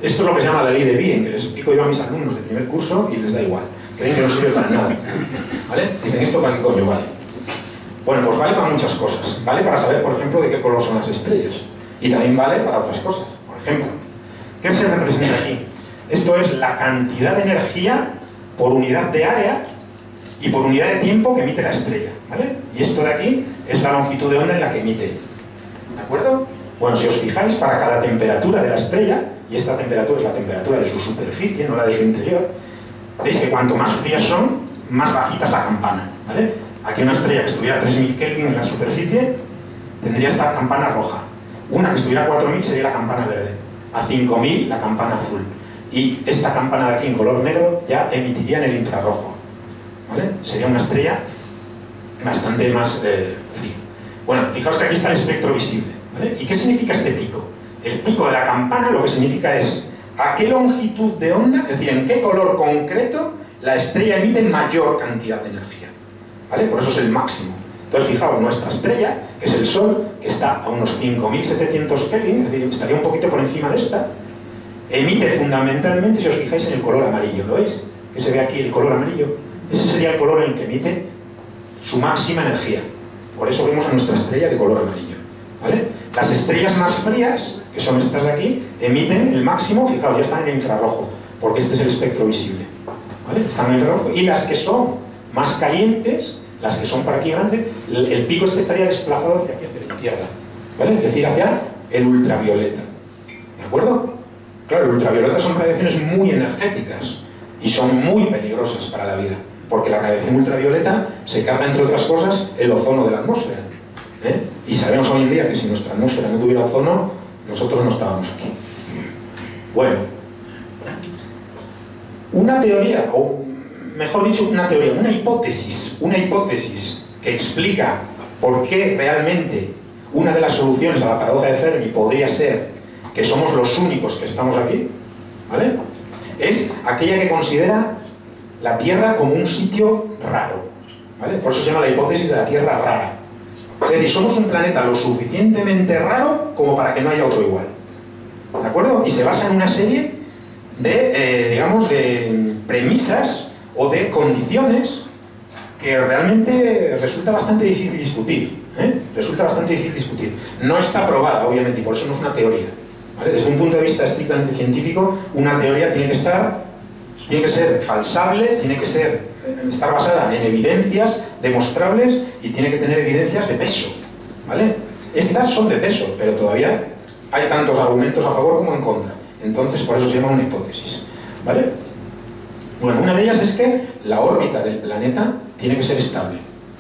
Esto es lo que se llama la ley de Bien, que les explico yo a mis alumnos de primer curso y les da igual. Creen que no sirve para nada. ¿Vale? Dicen, ¿esto para qué coño vale? Bueno, pues vale para muchas cosas. Vale para saber, por ejemplo, de qué color son las estrellas. Y también vale para otras cosas. Por ejemplo, ¿qué se representa aquí? Esto es la cantidad de energía por unidad de área y por unidad de tiempo que emite la estrella. ¿Vale? Y esto de aquí es la longitud de onda en la que emite. ¿De acuerdo? Bueno, si os fijáis, para cada temperatura de la estrella, y esta temperatura es la temperatura de su superficie, no la de su interior, veis que cuanto más frías son, más bajita es la campana. ¿Vale? Aquí una estrella que estuviera a tres mil Kelvin en la superficie tendría esta campana roja. Una que estuviera a cuatro mil sería la campana verde. A cinco mil la campana azul. Y esta campana de aquí en color negro ya emitiría en el infrarrojo. ¿Vale? Sería una estrella bastante más eh, fría. Bueno, fijaos que aquí está el espectro visible. ¿Vale? ¿Y qué significa este pico? El pico de la campana lo que significa es a qué longitud de onda, es decir, en qué color concreto la estrella emite mayor cantidad de energía. ¿Vale? Por eso es el máximo. Entonces, fijaos, nuestra estrella, que es el Sol, que está a unos cinco mil setecientos Kelvin, es decir, estaría un poquito por encima de esta, emite fundamentalmente, si os fijáis, en el color amarillo. ¿Lo veis? Que se ve aquí el color amarillo. Ese sería el color en el que emite su máxima energía. Por eso vemos a nuestra estrella de color amarillo. ¿Vale? Las estrellas más frías, que son estas de aquí, emiten el máximo, fijaos, ya están en el infrarrojo, porque este es el espectro visible. ¿Vale? Están en el infrarrojo. Y las que son más calientes, las que son por aquí grandes, el pico este estaría desplazado hacia aquí, hacia la izquierda. ¿Vale? Es decir, hacia el ultravioleta. ¿De acuerdo? Claro, el ultravioleta son radiaciones muy energéticas y son muy peligrosas para la vida, porque la radiación ultravioleta se carga, entre otras cosas, el ozono de la atmósfera. ¿Eh? Y sabemos hoy en día que si nuestra atmósfera no tuviera ozono, nosotros no estábamos aquí. Bueno, una teoría, o mejor dicho, una teoría, una hipótesis, una hipótesis que explica por qué realmente una de las soluciones a la paradoja de Fermi podría ser que somos los únicos que estamos aquí, ¿vale? Es aquella que considera la Tierra como un sitio raro, ¿vale? Por eso se llama la hipótesis de la Tierra rara. Es decir, somos un planeta lo suficientemente raro como para que no haya otro igual. ¿De acuerdo? Y se basa en una serie de, eh, digamos, de premisas o de condiciones que realmente resulta bastante difícil discutir. ¿eh? Resulta bastante difícil discutir. No está probada, obviamente, y por eso no es una teoría. ¿Vale? Desde un punto de vista estrictamente científico, una teoría tiene que estar, tiene que ser falsable, tiene que ser estar basada en evidencias demostrables y tiene que tener evidencias de peso, ¿vale? Estas son de peso, pero todavía hay tantos argumentos a favor como en contra. Entonces, por eso se llama una hipótesis, ¿vale? Bueno, una de ellas es que la órbita del planeta tiene que ser estable.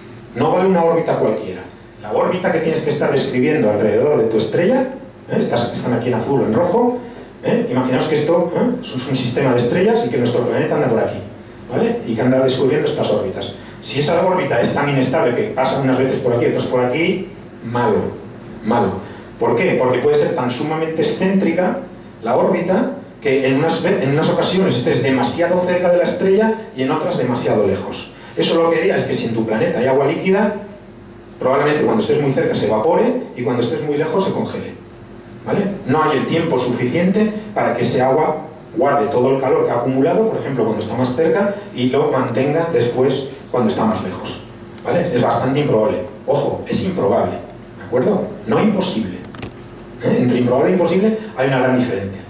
No vale una órbita cualquiera. La órbita que tienes que estar describiendo alrededor de tu estrella, ¿eh? Estas que están aquí en azul o en rojo, ¿eh? Imaginaos que esto ¿eh? es un sistema de estrellas y que nuestro planeta anda por aquí. ¿Vale? Y que anda descubriendo estas órbitas. Si esa órbita es tan inestable que pasa unas veces por aquí, otras por aquí, malo, malo. ¿Por qué? Porque puede ser tan sumamente excéntrica la órbita que en unas, en unas ocasiones estés demasiado cerca de la estrella y en otras demasiado lejos. Eso lo que haría es que si en tu planeta hay agua líquida, probablemente cuando estés muy cerca se evapore y cuando estés muy lejos se congele. ¿Vale? No hay el tiempo suficiente para que ese agua guarde todo el calor que ha acumulado, por ejemplo, cuando está más cerca, y lo mantenga después cuando está más lejos. ¿Vale? Es bastante improbable. Ojo, es improbable. ¿De acuerdo? No imposible. ¿Eh? Entre improbable e imposible hay una gran diferencia.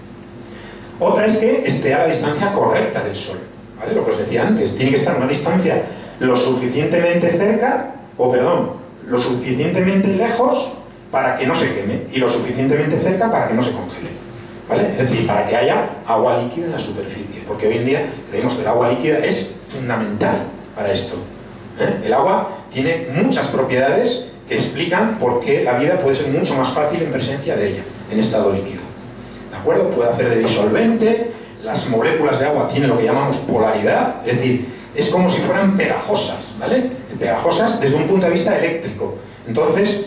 Otra es que esté a la distancia correcta del Sol. ¿Vale? Lo que os decía antes, tiene que estar a una distancia lo suficientemente cerca, o perdón, lo suficientemente lejos para que no se queme, y lo suficientemente cerca para que no se congele. ¿Vale? Es decir, para que haya agua líquida en la superficie, porque hoy en día creemos que el agua líquida es fundamental para esto. ¿Eh? El agua tiene muchas propiedades que explican por qué la vida puede ser mucho más fácil en presencia de ella, en estado líquido. ¿De acuerdo? Puede hacer de disolvente, las moléculas de agua tienen lo que llamamos polaridad, es decir, es como si fueran pegajosas, ¿vale? Pegajosas desde un punto de vista eléctrico. Entonces,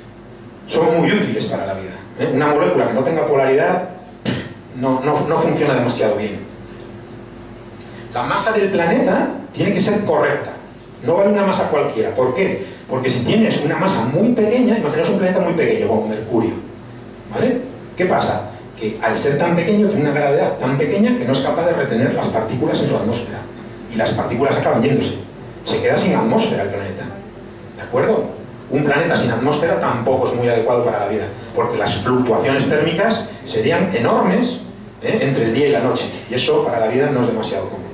son muy útiles para la vida. ¿Eh? Una molécula que no tenga polaridad No, no, no funciona demasiado bien. La masa del planeta tiene que ser correcta. No vale una masa cualquiera. ¿Por qué? Porque si tienes una masa muy pequeña, imaginaos un planeta muy pequeño, como Mercurio, ¿vale? ¿Qué pasa? que al ser tan pequeño tiene una gravedad tan pequeña que no es capaz de retener las partículas en su atmósfera. Y las partículas acaban yéndose. Se queda sin atmósfera el planeta. ¿De acuerdo? Un planeta sin atmósfera tampoco es muy adecuado para la vida, porque las fluctuaciones térmicas serían enormes, ¿eh? entre el día y la noche. Y eso para la vida no es demasiado cómodo.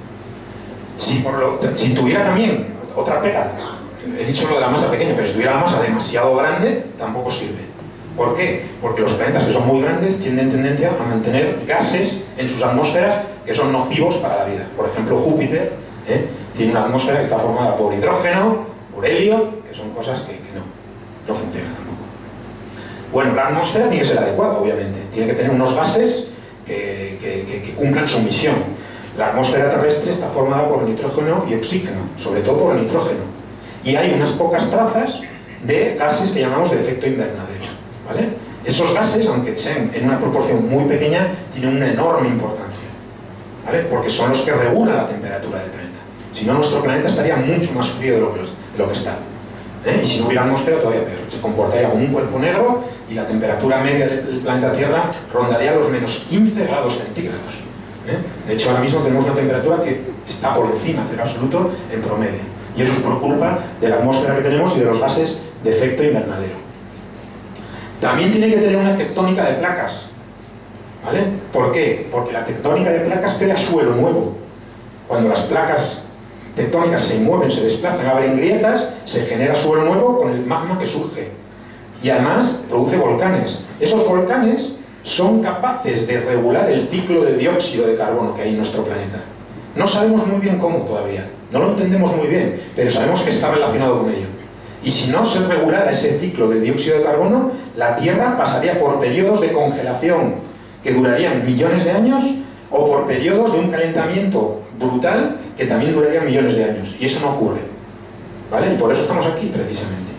Si, por lo, si tuviera también otra pega, he dicho lo de la masa pequeña, pero si tuviera la masa demasiado grande, tampoco sirve. ¿Por qué? Porque los planetas que son muy grandes tienen tendencia a mantener gases en sus atmósferas que son nocivos para la vida. Por ejemplo, Júpiter ¿eh? tiene una atmósfera que está formada por hidrógeno, por helio, que son cosas que, que no, no funcionan tampoco. Bueno, la atmósfera tiene que ser adecuada, obviamente. Tiene que tener unos gases que, que, que, que cumplan su misión. La atmósfera terrestre está formada por nitrógeno y oxígeno, sobre todo por nitrógeno. Y hay unas pocas trazas de gases que llamamos de efecto invernadero, ¿vale? Esos gases, aunque sean en una proporción muy pequeña, tienen una enorme importancia, ¿vale? Porque son los que regulan la temperatura del planeta. Si no, nuestro planeta estaría mucho más frío de lo que, de lo que está. ¿eh? Y si no hubiera atmósfera, todavía peor. Se comportaría como un cuerpo negro y la temperatura media del planeta Tierra rondaría los menos quince grados centígrados. ¿eh? De hecho, ahora mismo tenemos una temperatura que está por encima, cero absoluto, en promedio. Y eso es por culpa de la atmósfera que tenemos y de los gases de efecto invernadero. También tiene que tener una tectónica de placas, ¿vale? ¿Por qué? Porque la tectónica de placas crea suelo nuevo. Cuando las placas tectónicas se mueven, se desplazan, abren grietas, se genera suelo nuevo con el magma que surge. Y además produce volcanes. Esos volcanes son capaces de regular el ciclo de dióxido de carbono que hay en nuestro planeta. No sabemos muy bien cómo todavía, no lo entendemos muy bien, pero sabemos que está relacionado con ello. Y si no se regulara ese ciclo del dióxido de carbono, la Tierra pasaría por periodos de congelación que durarían millones de años o por periodos de un calentamiento brutal que también durarían millones de años. Y eso no ocurre, ¿vale? Y por eso estamos aquí, precisamente.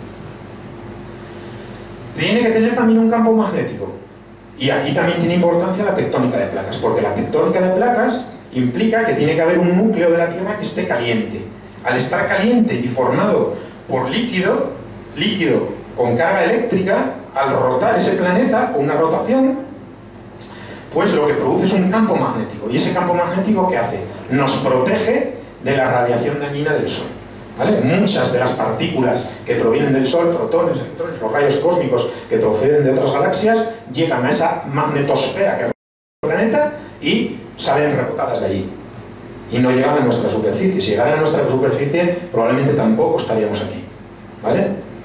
Tiene que tener también un campo magnético. Y aquí también tiene importancia la tectónica de placas, porque la tectónica de placas implica que tiene que haber un núcleo de la Tierra que esté caliente. Al estar caliente y formado por líquido, líquido con carga eléctrica, al rotar ese planeta con una rotación, pues lo que produce es un campo magnético. ¿Y ese campo magnético qué hace? Nos protege de la radiación dañina del Sol, ¿vale? Muchas de las partículas que provienen del Sol, protones, electrones, los rayos cósmicos que proceden de otras galaxias, llegan a esa magnetosfera que rodea el planeta y salen rebotadas de allí. Y no llegan a nuestra superficie. Si llegaran a nuestra superficie, probablemente tampoco estaríamos aquí, ¿vale?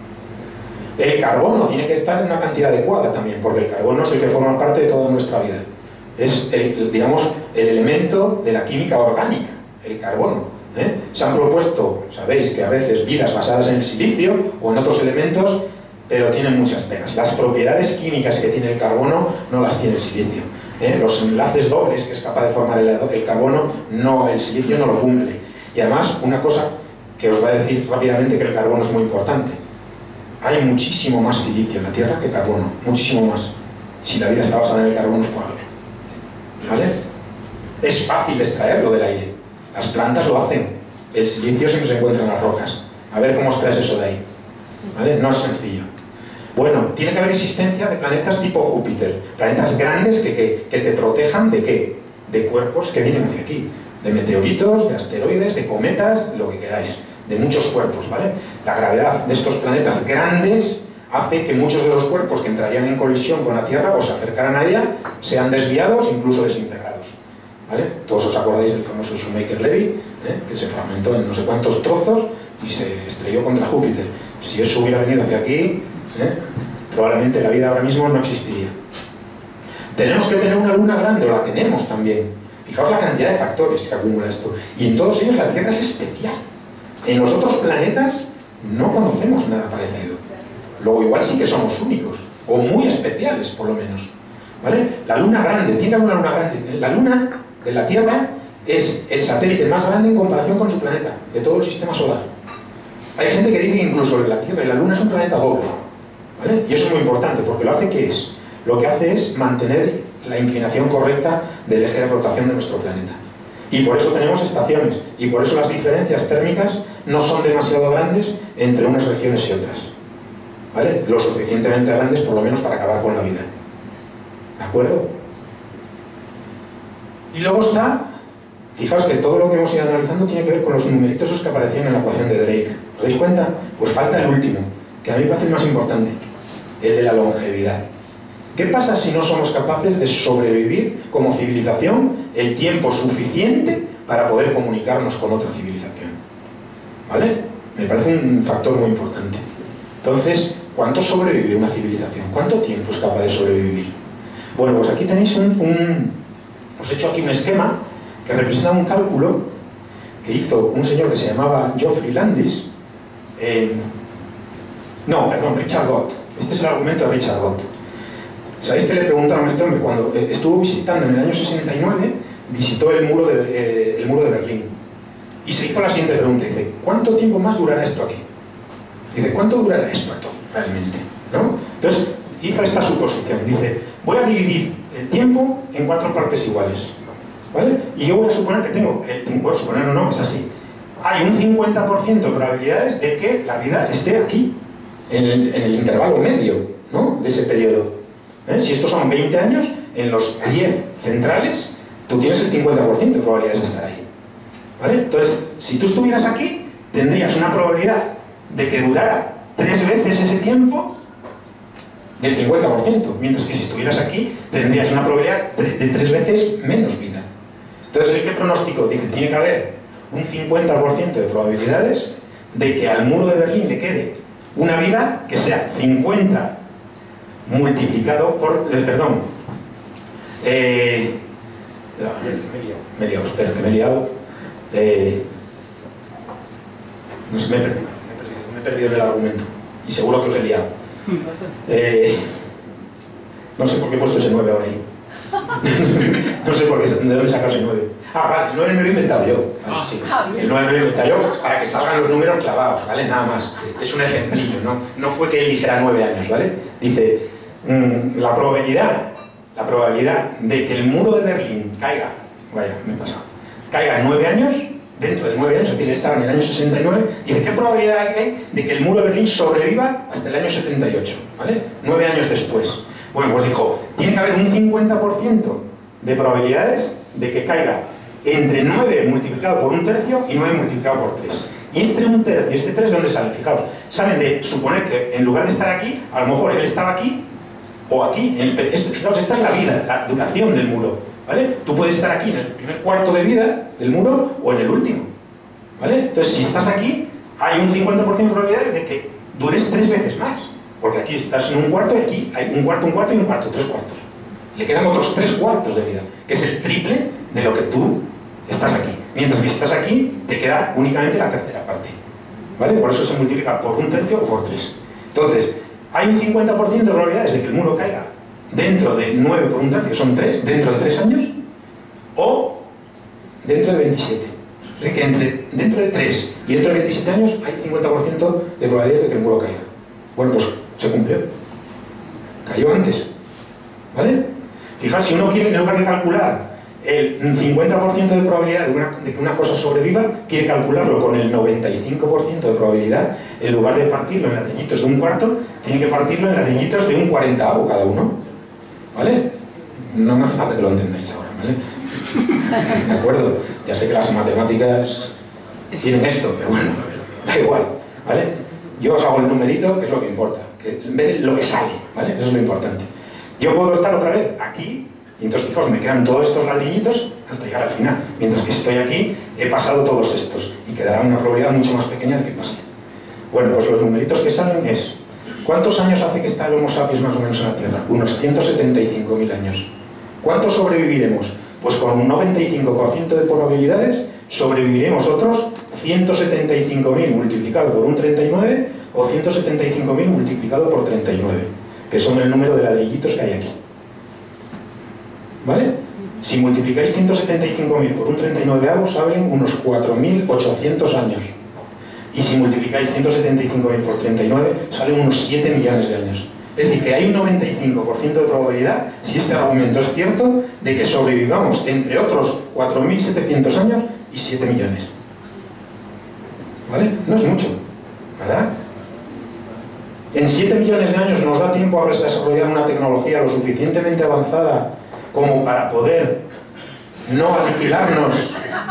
El carbono tiene que estar en una cantidad adecuada también, porque el carbono es el que forma parte de toda nuestra vida. Es, el, digamos, el elemento de la química orgánica, el carbono. ¿eh? Se han propuesto, sabéis, que a veces vidas basadas en el silicio o en otros elementos, pero tienen muchas pegas. Las propiedades químicas que tiene el carbono no las tiene el silicio. ¿eh? Los enlaces dobles que es capaz de formar el, el carbono, no, el silicio no lo cumple. Y además, una cosa que os voy a decir rápidamente, que el carbono es muy importante. Hay muchísimo más silicio en la Tierra que carbono, muchísimo más. Si la vida está basada en el carbono es por algo, ¿vale? Es fácil extraerlo del aire. Las plantas lo hacen. El silicio siempre se encuentra en las rocas. A ver cómo extraes eso de ahí, ¿vale? No es sencillo. Bueno, tiene que haber existencia de planetas tipo Júpiter. Planetas grandes que, que, que te protejan ¿de qué? De cuerpos que vienen hacia aquí. De meteoritos, de asteroides, de cometas, de lo que queráis. De muchos cuerpos, ¿vale? La gravedad de estos planetas grandes hace que muchos de los cuerpos que entrarían en colisión con la Tierra o se acercaran a ella sean desviados, incluso desintegrados, ¿vale? Todos os acordáis del famoso Shoemaker-Levy, ¿eh? que se fragmentó en no sé cuántos trozos y se estrelló contra Júpiter. Si eso hubiera venido hacia aquí, ¿eh? probablemente la vida ahora mismo no existiría. Tenemos que tener una luna grande, o la tenemos también. Fijaos la cantidad de factores que acumula esto. Y en todos ellos la Tierra es especial. En los otros planetas no conocemos nada parecido. Luego igual sí que somos únicos, o muy especiales por lo menos, ¿vale? La luna grande, tiene una luna grande. La luna de la Tierra es el satélite más grande en comparación con su planeta, de todo el sistema solar. Hay gente que dice que incluso la Tierra y la luna es un planeta doble, ¿vale? Y eso es muy importante, porque lo hace ¿qué es? Lo que hace es mantener la inclinación correcta del eje de rotación de nuestro planeta. Y por eso tenemos estaciones, y por eso las diferencias térmicas no son demasiado grandes entre unas regiones y otras, ¿vale? Lo suficientemente grandes por lo menos para acabar con la vida. ¿De acuerdo? Y luego está, fijaos que todo lo que hemos ido analizando tiene que ver con los numeritos esos que aparecían en la ecuación de Drake. ¿Os dais cuenta? Pues falta el último, que a mí me parece el más importante, el de la longevidad. ¿Qué pasa si no somos capaces de sobrevivir como civilización el tiempo suficiente para poder comunicarnos con otra civilización? ¿Vale? Me parece un factor muy importante. Entonces, ¿cuánto sobrevive una civilización? ¿Cuánto tiempo es capaz de sobrevivir? Bueno, pues aquí tenéis un... un os he hecho aquí un esquema que representa un cálculo que hizo un señor que se llamaba Geoffrey Landis. Eh, no, perdón, Richard Gott. Este es el argumento de Richard Gott. ¿Sabéis qué le preguntaron a este hombre? Cuando eh, estuvo visitando en el año sesenta y nueve, visitó el muro, de, eh, el muro de Berlín. Y se hizo la siguiente pregunta. Dice, ¿cuánto tiempo más durará esto aquí? Dice, ¿cuánto durará esto aquí realmente? ¿No? Entonces, hizo esta suposición. Dice, voy a dividir el tiempo en cuatro partes iguales. ¿Vale? Y yo voy a suponer que tengo, eh, bueno, suponer o no, es así. Hay un cincuenta por ciento de probabilidades de que la vida esté aquí, en el, en el intervalo medio, ¿no?, de ese periodo. ¿Eh? Si estos son veinte años, en los diez centrales, tú tienes el cincuenta por ciento de probabilidades de estar ahí. ¿Vale? Entonces, si tú estuvieras aquí, tendrías una probabilidad de que durara tres veces ese tiempo del cincuenta por ciento, mientras que si estuvieras aquí, tendrías una probabilidad de tres veces menos vida. Entonces, ¿el qué pronóstico? Dice, tiene que haber un cincuenta por ciento de probabilidades de que al muro de Berlín le quede una vida que sea cincuenta multiplicado por... Eh, perdón. Eh, no, me he liado, me he liado, espera, que me he liado. Eh, no sé, me he perdido, me he perdido, me he perdido en el argumento. Y seguro que os he liado. Eh, no sé por qué he puesto ese nueve ahora ahí. No sé por qué, de dónde sacas el nueve. Ah, vale, el nueve me lo he inventado yo. Vale, sí. El nueve me lo he inventado yo para que salgan los números clavados, ¿vale? Nada más. Es un ejemplillo, ¿no? No fue que él dijera nueve años, ¿vale? Dice, mmm, la probabilidad, la probabilidad de que el muro de Berlín caiga, vaya, me he pasado, caiga en nueve años, dentro de nueve años, se tiene que estar en el año sesenta y nueve, dice, ¿qué probabilidad hay de que el muro de Berlín sobreviva hasta el año setenta y ocho, ¿vale? Nueve años después. Bueno, pues dijo, tiene que haber un cincuenta por ciento de probabilidades de que caiga entre nueve multiplicado por un tercio y nueve multiplicado por tres. Y este un tercio y este tres, ¿dónde salen? Fijaos, salen de suponer que en lugar de estar aquí, a lo mejor él estaba aquí o aquí. En el, es, fijaos, esta es la vida, la duración del muro, ¿vale? Tú puedes estar aquí en el primer cuarto de vida del muro o en el último, ¿vale? Entonces, si estás aquí, hay un cincuenta por ciento de probabilidades de que dures tres veces más. Porque aquí estás en un cuarto y aquí hay un cuarto, un cuarto y un cuarto, tres cuartos. Le quedan otros tres cuartos de vida, que es el triple de lo que tú estás aquí. Mientras que si estás aquí, te queda únicamente la tercera parte. ¿Vale? Por eso se multiplica por un tercio o por tres. Entonces, hay un cincuenta por ciento de probabilidades de que el muro caiga dentro de nueve por un tercio, que son tres, dentro de tres años, o dentro de veintisiete. Es que entre, dentro de tres y dentro de veintisiete años hay cincuenta por ciento de probabilidades de que el muro caiga. Bueno, pues se cumplió. Cayó antes. ¿Vale? Fijaos, si uno quiere, en lugar de calcular el cincuenta por ciento de probabilidad de, una, de que una cosa sobreviva, quiere calcularlo con el noventa y cinco por ciento de probabilidad, en lugar de partirlo en ladrillitos de un cuarto, tiene que partirlo en ladrillitos de un cuarentaavo cada uno. ¿Vale? No me hace falta que lo entendáis ahora, ¿vale? ¿De acuerdo? Ya sé que las matemáticas tienen esto, pero bueno, da igual, ¿vale? Yo os hago el numerito, que es lo que importa, que ver lo que sale, ¿vale? Eso es lo importante. Yo puedo estar otra vez aquí, y entonces, fijaos, me quedan todos estos ladrillitos hasta llegar al final. Mientras que si estoy aquí, he pasado todos estos, y quedará una probabilidad mucho más pequeña de que pase. Bueno, pues los numeritos que salen es, ¿cuántos años hace que está el Homo sapiens más o menos en la Tierra? Unos ciento setenta y cinco mil años. ¿Cuántos sobreviviremos? Pues con un noventa y cinco por ciento de probabilidades, sobreviviremos otros ciento setenta y cinco mil multiplicado por un treinta y nueve o ciento setenta y cinco mil multiplicado por treinta y nueve, que son el número de ladrillitos que hay aquí. ¿Vale? Si multiplicáis ciento setenta y cinco mil por un treinta y nueve avos, salen unos cuatro mil ochocientos años. Y si multiplicáis ciento setenta y cinco mil por treinta y nueve, salen unos siete millones de años. Es decir, que hay un noventa y cinco por ciento de probabilidad, si este argumento es cierto, de que sobrevivamos entre otros cuatro mil setecientos años y siete millones. ¿Vale? No es mucho, ¿verdad? En siete millones de años nos da tiempo a desarrollar una tecnología lo suficientemente avanzada como para poder no aniquilarnos,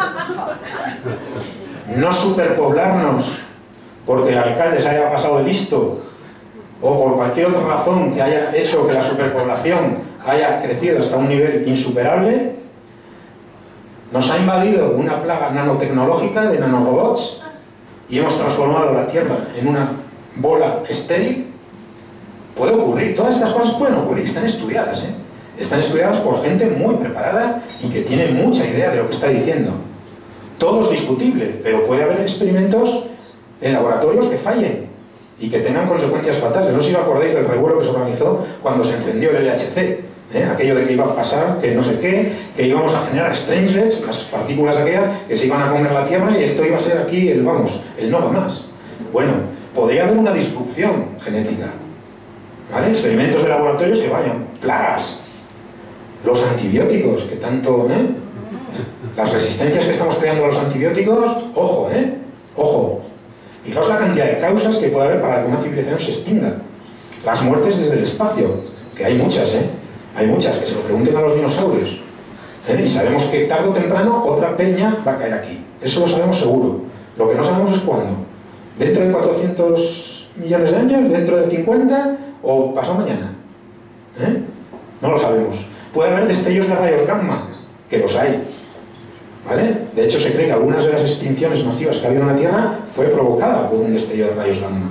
no superpoblarnos, porque el alcalde se haya pasado de listo, o por cualquier otra razón que haya hecho que la superpoblación haya crecido hasta un nivel insuperable. Nos ha invadido una plaga nanotecnológica de nanorobots y hemos transformado la Tierra en una bola estéril. Puede ocurrir, todas estas cosas pueden ocurrir, están estudiadas, ¿eh? Están estudiadas por gente muy preparada y que tiene mucha idea de lo que está diciendo. Todo es discutible, pero puede haber experimentos en laboratorios que fallen y que tengan consecuencias fatales. No sé si os acordáis del revuelo que se organizó cuando se encendió el L H C, ¿eh? Aquello de que iba a pasar, que no sé qué, que íbamos a generar strangelets, las partículas aquellas que se iban a comer la Tierra, y esto iba a ser aquí el, vamos, el no va más. Bueno, podría haber una disrupción genética, ¿vale? Experimentos de laboratorios que vayan, plagas, los antibióticos, que tanto, ¿eh? Las resistencias que estamos creando a los antibióticos, ojo, ¿eh? Ojo. Fijaos la cantidad de causas que puede haber para que una civilización se extinga. Las muertes desde el espacio, que hay muchas, ¿eh? Hay muchas, que se lo pregunten a los dinosaurios. ¿Eh? Y sabemos que tarde o temprano otra peña va a caer aquí. Eso lo sabemos seguro. Lo que no sabemos es cuándo. ¿Dentro de cuatrocientos millones de años? ¿Dentro de cincuenta? ¿O pasado mañana? ¿Eh? No lo sabemos. Puede haber destellos de rayos gamma, que los hay. ¿Vale? De hecho, se cree que algunas de las extinciones masivas que ha habido en la Tierra fue provocada por un destello de rayos gamma.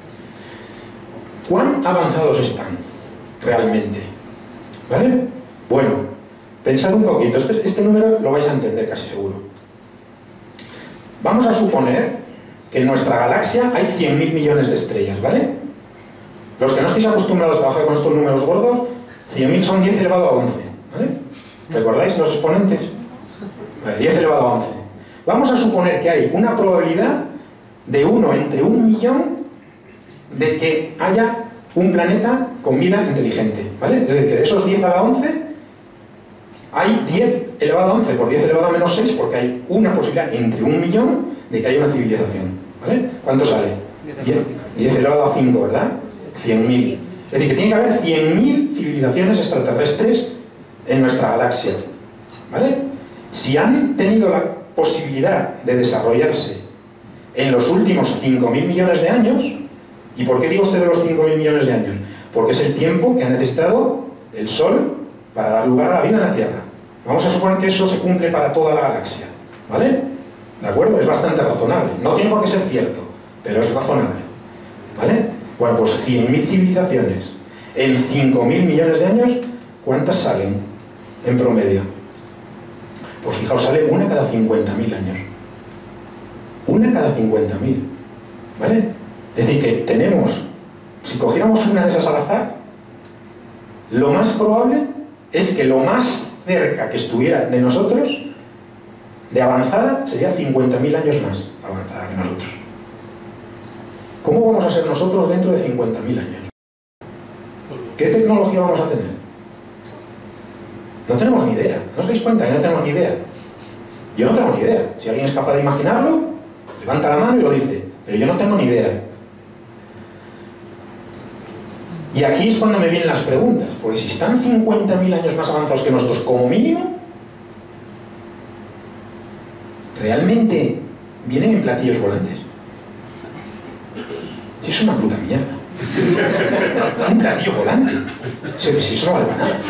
¿Cuán avanzados están realmente? ¿Vale? Bueno, pensad un poquito. Este, este número lo vais a entender casi seguro. Vamos a suponer que en nuestra galaxia hay cien mil millones de estrellas, ¿vale? Los que no estéis acostumbrados a trabajar con estos números gordos, cien mil son diez elevado a once, ¿vale? ¿Recordáis los exponentes? diez elevado a once. Vamos a suponer que hay una probabilidad de uno entre un millón de que haya un planeta con vida inteligente, ¿vale? Es decir, que de esos diez a la once hay diez elevado a once por diez elevado a menos seis, porque hay una posibilidad entre un millón de que haya una civilización, ¿vale? ¿Cuánto sale? diez elevado a cinco, ¿verdad? cien mil. Es decir, que tiene que haber cien mil civilizaciones extraterrestres en nuestra galaxia, ¿vale? Si han tenido la posibilidad de desarrollarse en los últimos cinco mil millones de años, ¿y por qué digo usted de los cinco mil millones de años? Porque es el tiempo que ha necesitado el Sol para dar lugar a la vida en la Tierra. Vamos a suponer que eso se cumple para toda la galaxia, ¿vale? ¿De acuerdo? Es bastante razonable. No tiene por qué ser cierto, pero es razonable, ¿vale? Bueno, pues cien mil civilizaciones en cinco mil millones de años, ¿cuántas salen en promedio? Pues fijaos, sale una cada cincuenta mil años. Una cada cincuenta mil, ¿vale? Es decir, que tenemos, si cogiéramos una de esas al azar, lo más probable es que lo más cerca que estuviera de nosotros, de avanzada, sería cincuenta mil años más avanzada que nosotros. ¿Cómo vamos a ser nosotros dentro de cincuenta mil años? ¿Qué tecnología vamos a tener? No tenemos ni idea. ¿No os dais cuenta que no tenemos ni idea? Yo no tengo ni idea. Si alguien es capaz de imaginarlo, levanta la mano y lo dice. Pero yo no tengo ni idea. Y aquí es cuando me vienen las preguntas. Porque si están cincuenta mil años más avanzados que nosotros como mínimo, ¿realmente vienen en platillos volantes? Si es una puta mierda. Un platillo volante. Si eso no vale para nada.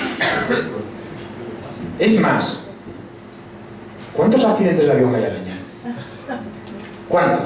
Es más, ¿cuántos accidentes de avión hay al año? ¿Cuántos?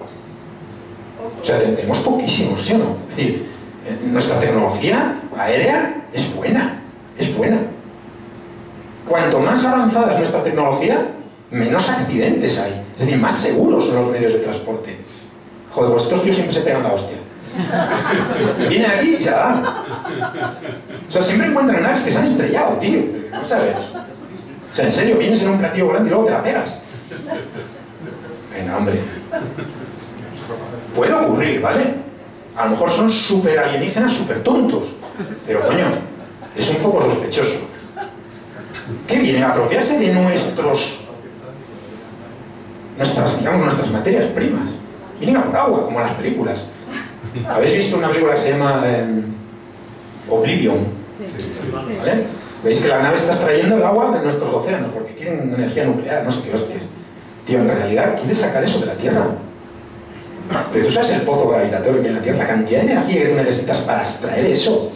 O sea, tenemos poquísimos, ¿sí o no? Es decir, nuestra tecnología aérea es buena, es buena. Cuanto más avanzada es nuestra tecnología, menos accidentes hay. Es decir, más seguros son los medios de transporte. Joder, pues estos tíos siempre se pegan la hostia. Vienen aquí y se la dan. O sea, siempre encuentran naves que se han estrellado, tío. ¿No sabes? O sea, en serio, vienes en un platillo volante y luego te la pegas. Venga, hombre. Puede ocurrir, ¿vale? A lo mejor son súper alienígenas, súper tontos. Pero, coño, es un poco sospechoso. ¿Qué vienen? A apropiarse de nuestros... Nuestras, digamos, nuestras materias primas. Vienen a por agua, como en las películas. ¿Habéis visto una película que se llama eh, Oblivion? Sí. ¿Vale? Veis que la nave está extrayendo el agua de nuestros océanos porque quieren energía nuclear, no sé qué hostias. Tío, en realidad, ¿quieres sacar eso de la Tierra? Pero tú sabes el pozo gravitatorio que hay en la Tierra, la cantidad de energía que tú necesitas para extraer eso.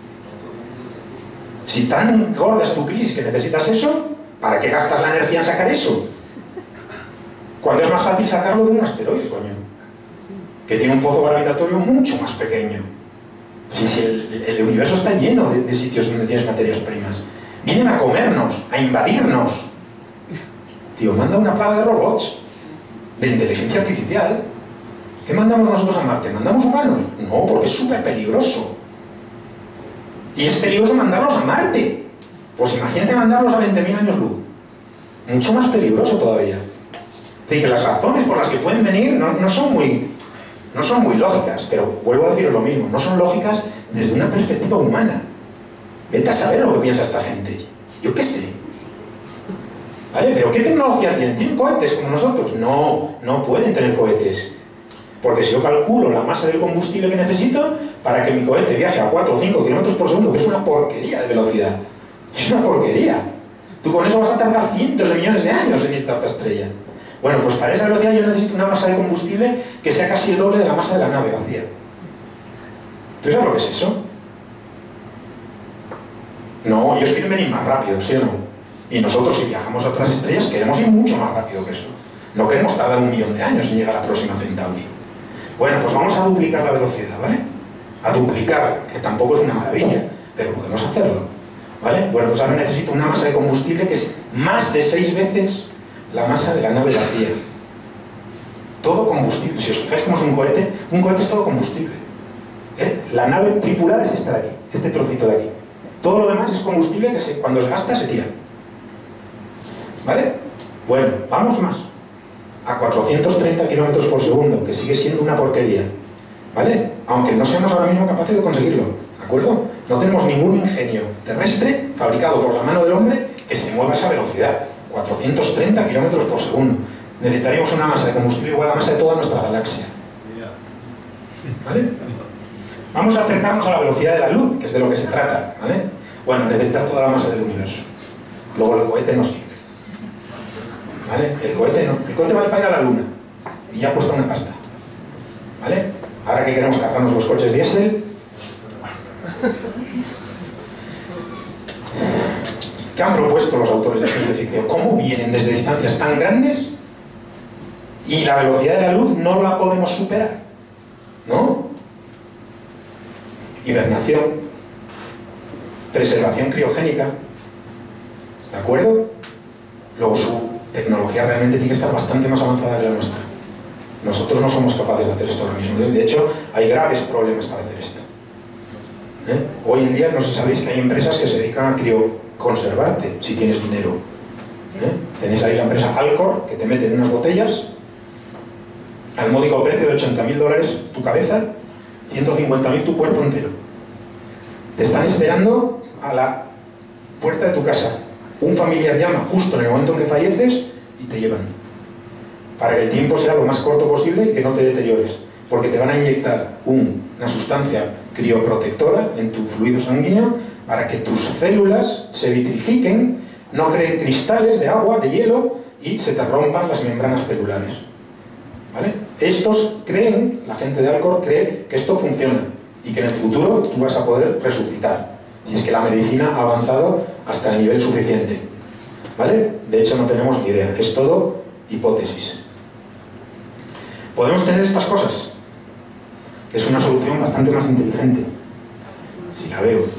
Si tan gorda es tu crisis que necesitas eso, ¿para qué gastas la energía en sacar eso? Cuando es más fácil sacarlo de un asteroide, coño, que tiene un pozo gravitatorio mucho más pequeño. Si, si el, el universo está lleno de, de sitios donde tienes materias primas. Vienen a comernos, a invadirnos. Tío, manda una plaga de robots, de inteligencia artificial. ¿Qué mandamos nosotros a Marte? ¿Mandamos humanos? No, porque es súper peligroso. Y es peligroso mandarlos a Marte. Pues imagínate mandarlos a veinte mil años luz. Mucho más peligroso todavía. Es decir, que las razones por las que pueden venir no, no son muy... No son muy lógicas, pero vuelvo a decir lo mismo, no son lógicas desde una perspectiva humana. Vete a saber lo que piensa esta gente. Yo qué sé. ¿Vale? ¿Pero qué tecnología tienen? ¿Tienen cohetes como nosotros? No, no pueden tener cohetes. Porque si yo calculo la masa del combustible que necesito para que mi cohete viaje a cuatro o cinco kilómetros por segundo, que es una porquería de velocidad. Es una porquería. Tú con eso vas a tardar cientos de millones de años en irte a otra estrella. Bueno, pues para esa velocidad yo necesito una masa de combustible que sea casi el doble de la masa de la nave vacía. ¿Tú sabes lo que es eso? No, ellos quieren venir más rápido, ¿sí o no? Y nosotros, si viajamos a otras estrellas, queremos ir mucho más rápido que eso. No queremos tardar un millón de años en llegar a la próxima Centauri. Bueno, pues vamos a duplicar la velocidad, ¿vale? A duplicarla, que tampoco es una maravilla, pero podemos hacerlo, ¿vale? Bueno, pues ahora necesito una masa de combustible que es más de seis veces la masa de la nave vacía. Todo combustible. Si os fijáis cómo es un cohete, un cohete es todo combustible. ¿Eh? La nave tripulada es esta de aquí, este trocito de aquí. Todo lo demás es combustible que se, cuando se gasta se tira. ¿Vale? Bueno, vamos más. A cuatrocientos treinta kilómetros por segundo, que sigue siendo una porquería. ¿Vale? Aunque no seamos ahora mismo capaces de conseguirlo. ¿De acuerdo? No tenemos ningún ingenio terrestre fabricado por la mano del hombre que se mueva a esa velocidad. cuatrocientos treinta kilómetros por segundo. Necesitaríamos una masa de combustible igual a la masa de toda nuestra galaxia. ¿Vale? Vamos a acercarnos a la velocidad de la luz, que es de lo que se trata. ¿Vale? Bueno, necesitas toda la masa del universo. Luego el cohete no sirve. ¿Vale? El cohete no. El cohete vale para ir a la luna. Y ya cuesta una pasta. ¿Vale? Ahora que queremos cargarnos los coches diésel. ¿Qué han propuesto los autores de ciencia ficción? ¿Cómo vienen desde distancias tan grandes y la velocidad de la luz no la podemos superar? ¿No? Hibernación, preservación criogénica, ¿de acuerdo? Luego su tecnología realmente tiene que estar bastante más avanzada que la nuestra. Nosotros no somos capaces de hacer esto ahora mismo. De hecho, hay graves problemas para hacer esto. ¿Eh? Hoy en día no sé si sabéis que hay empresas que se dedican a crioconservarte si tienes dinero. ¿Eh? Tenéis ahí la empresa Alcor, que te mete en unas botellas al módico precio de ochenta mil dólares tu cabeza, ciento cincuenta mil tu cuerpo entero. Te están esperando a la puerta de tu casa. Un familiar llama justo en el momento en que falleces y te llevan. Para que el tiempo sea lo más corto posible y que no te deteriores. Porque te van a inyectar un, una sustancia crioprotectora en tu fluido sanguíneo para que tus células se vitrifiquen, no creen cristales de agua, de hielo y se te rompan las membranas celulares. ¿Vale? Estos creen, la gente de Alcor cree que esto funciona y que en el futuro tú vas a poder resucitar. Si es que la medicina ha avanzado hasta el nivel suficiente. ¿Vale? De hecho no tenemos ni idea, es todo hipótesis. Podemos tener estas cosas. Es una solución bastante más inteligente, si la veo.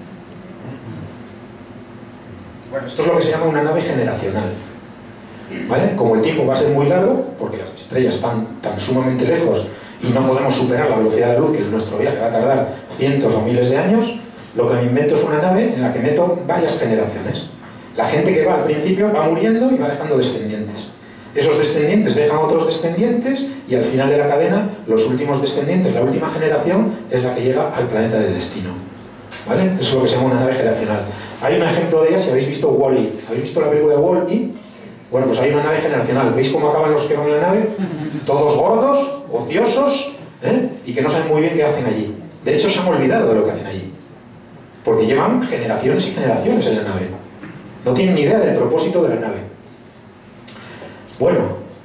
Bueno, esto es lo que se llama una nave generacional. ¿Vale? Como el tiempo va a ser muy largo, porque las estrellas están tan sumamente lejos y no podemos superar la velocidad de la luz, que nuestro viaje va a tardar cientos o miles de años, lo que me invento es una nave en la que meto varias generaciones. La gente que va al principio va muriendo y va dejando descendientes. Esos descendientes dejan a otros descendientes y al final de la cadena, los últimos descendientes, la última generación, es la que llega al planeta de destino. ¿Vale? Eso es lo que se llama una nave generacional. Hay un ejemplo de ella si habéis visto Wall-E. ¿Habéis visto la película de Wall-E? Bueno, pues hay una nave generacional. ¿Veis cómo acaban los que van en la nave? Todos gordos, ociosos, ¿eh? Y que no saben muy bien qué hacen allí. De hecho, se han olvidado de lo que hacen allí. Porque llevan generaciones y generaciones en la nave. No tienen ni idea del propósito de la nave. Bueno,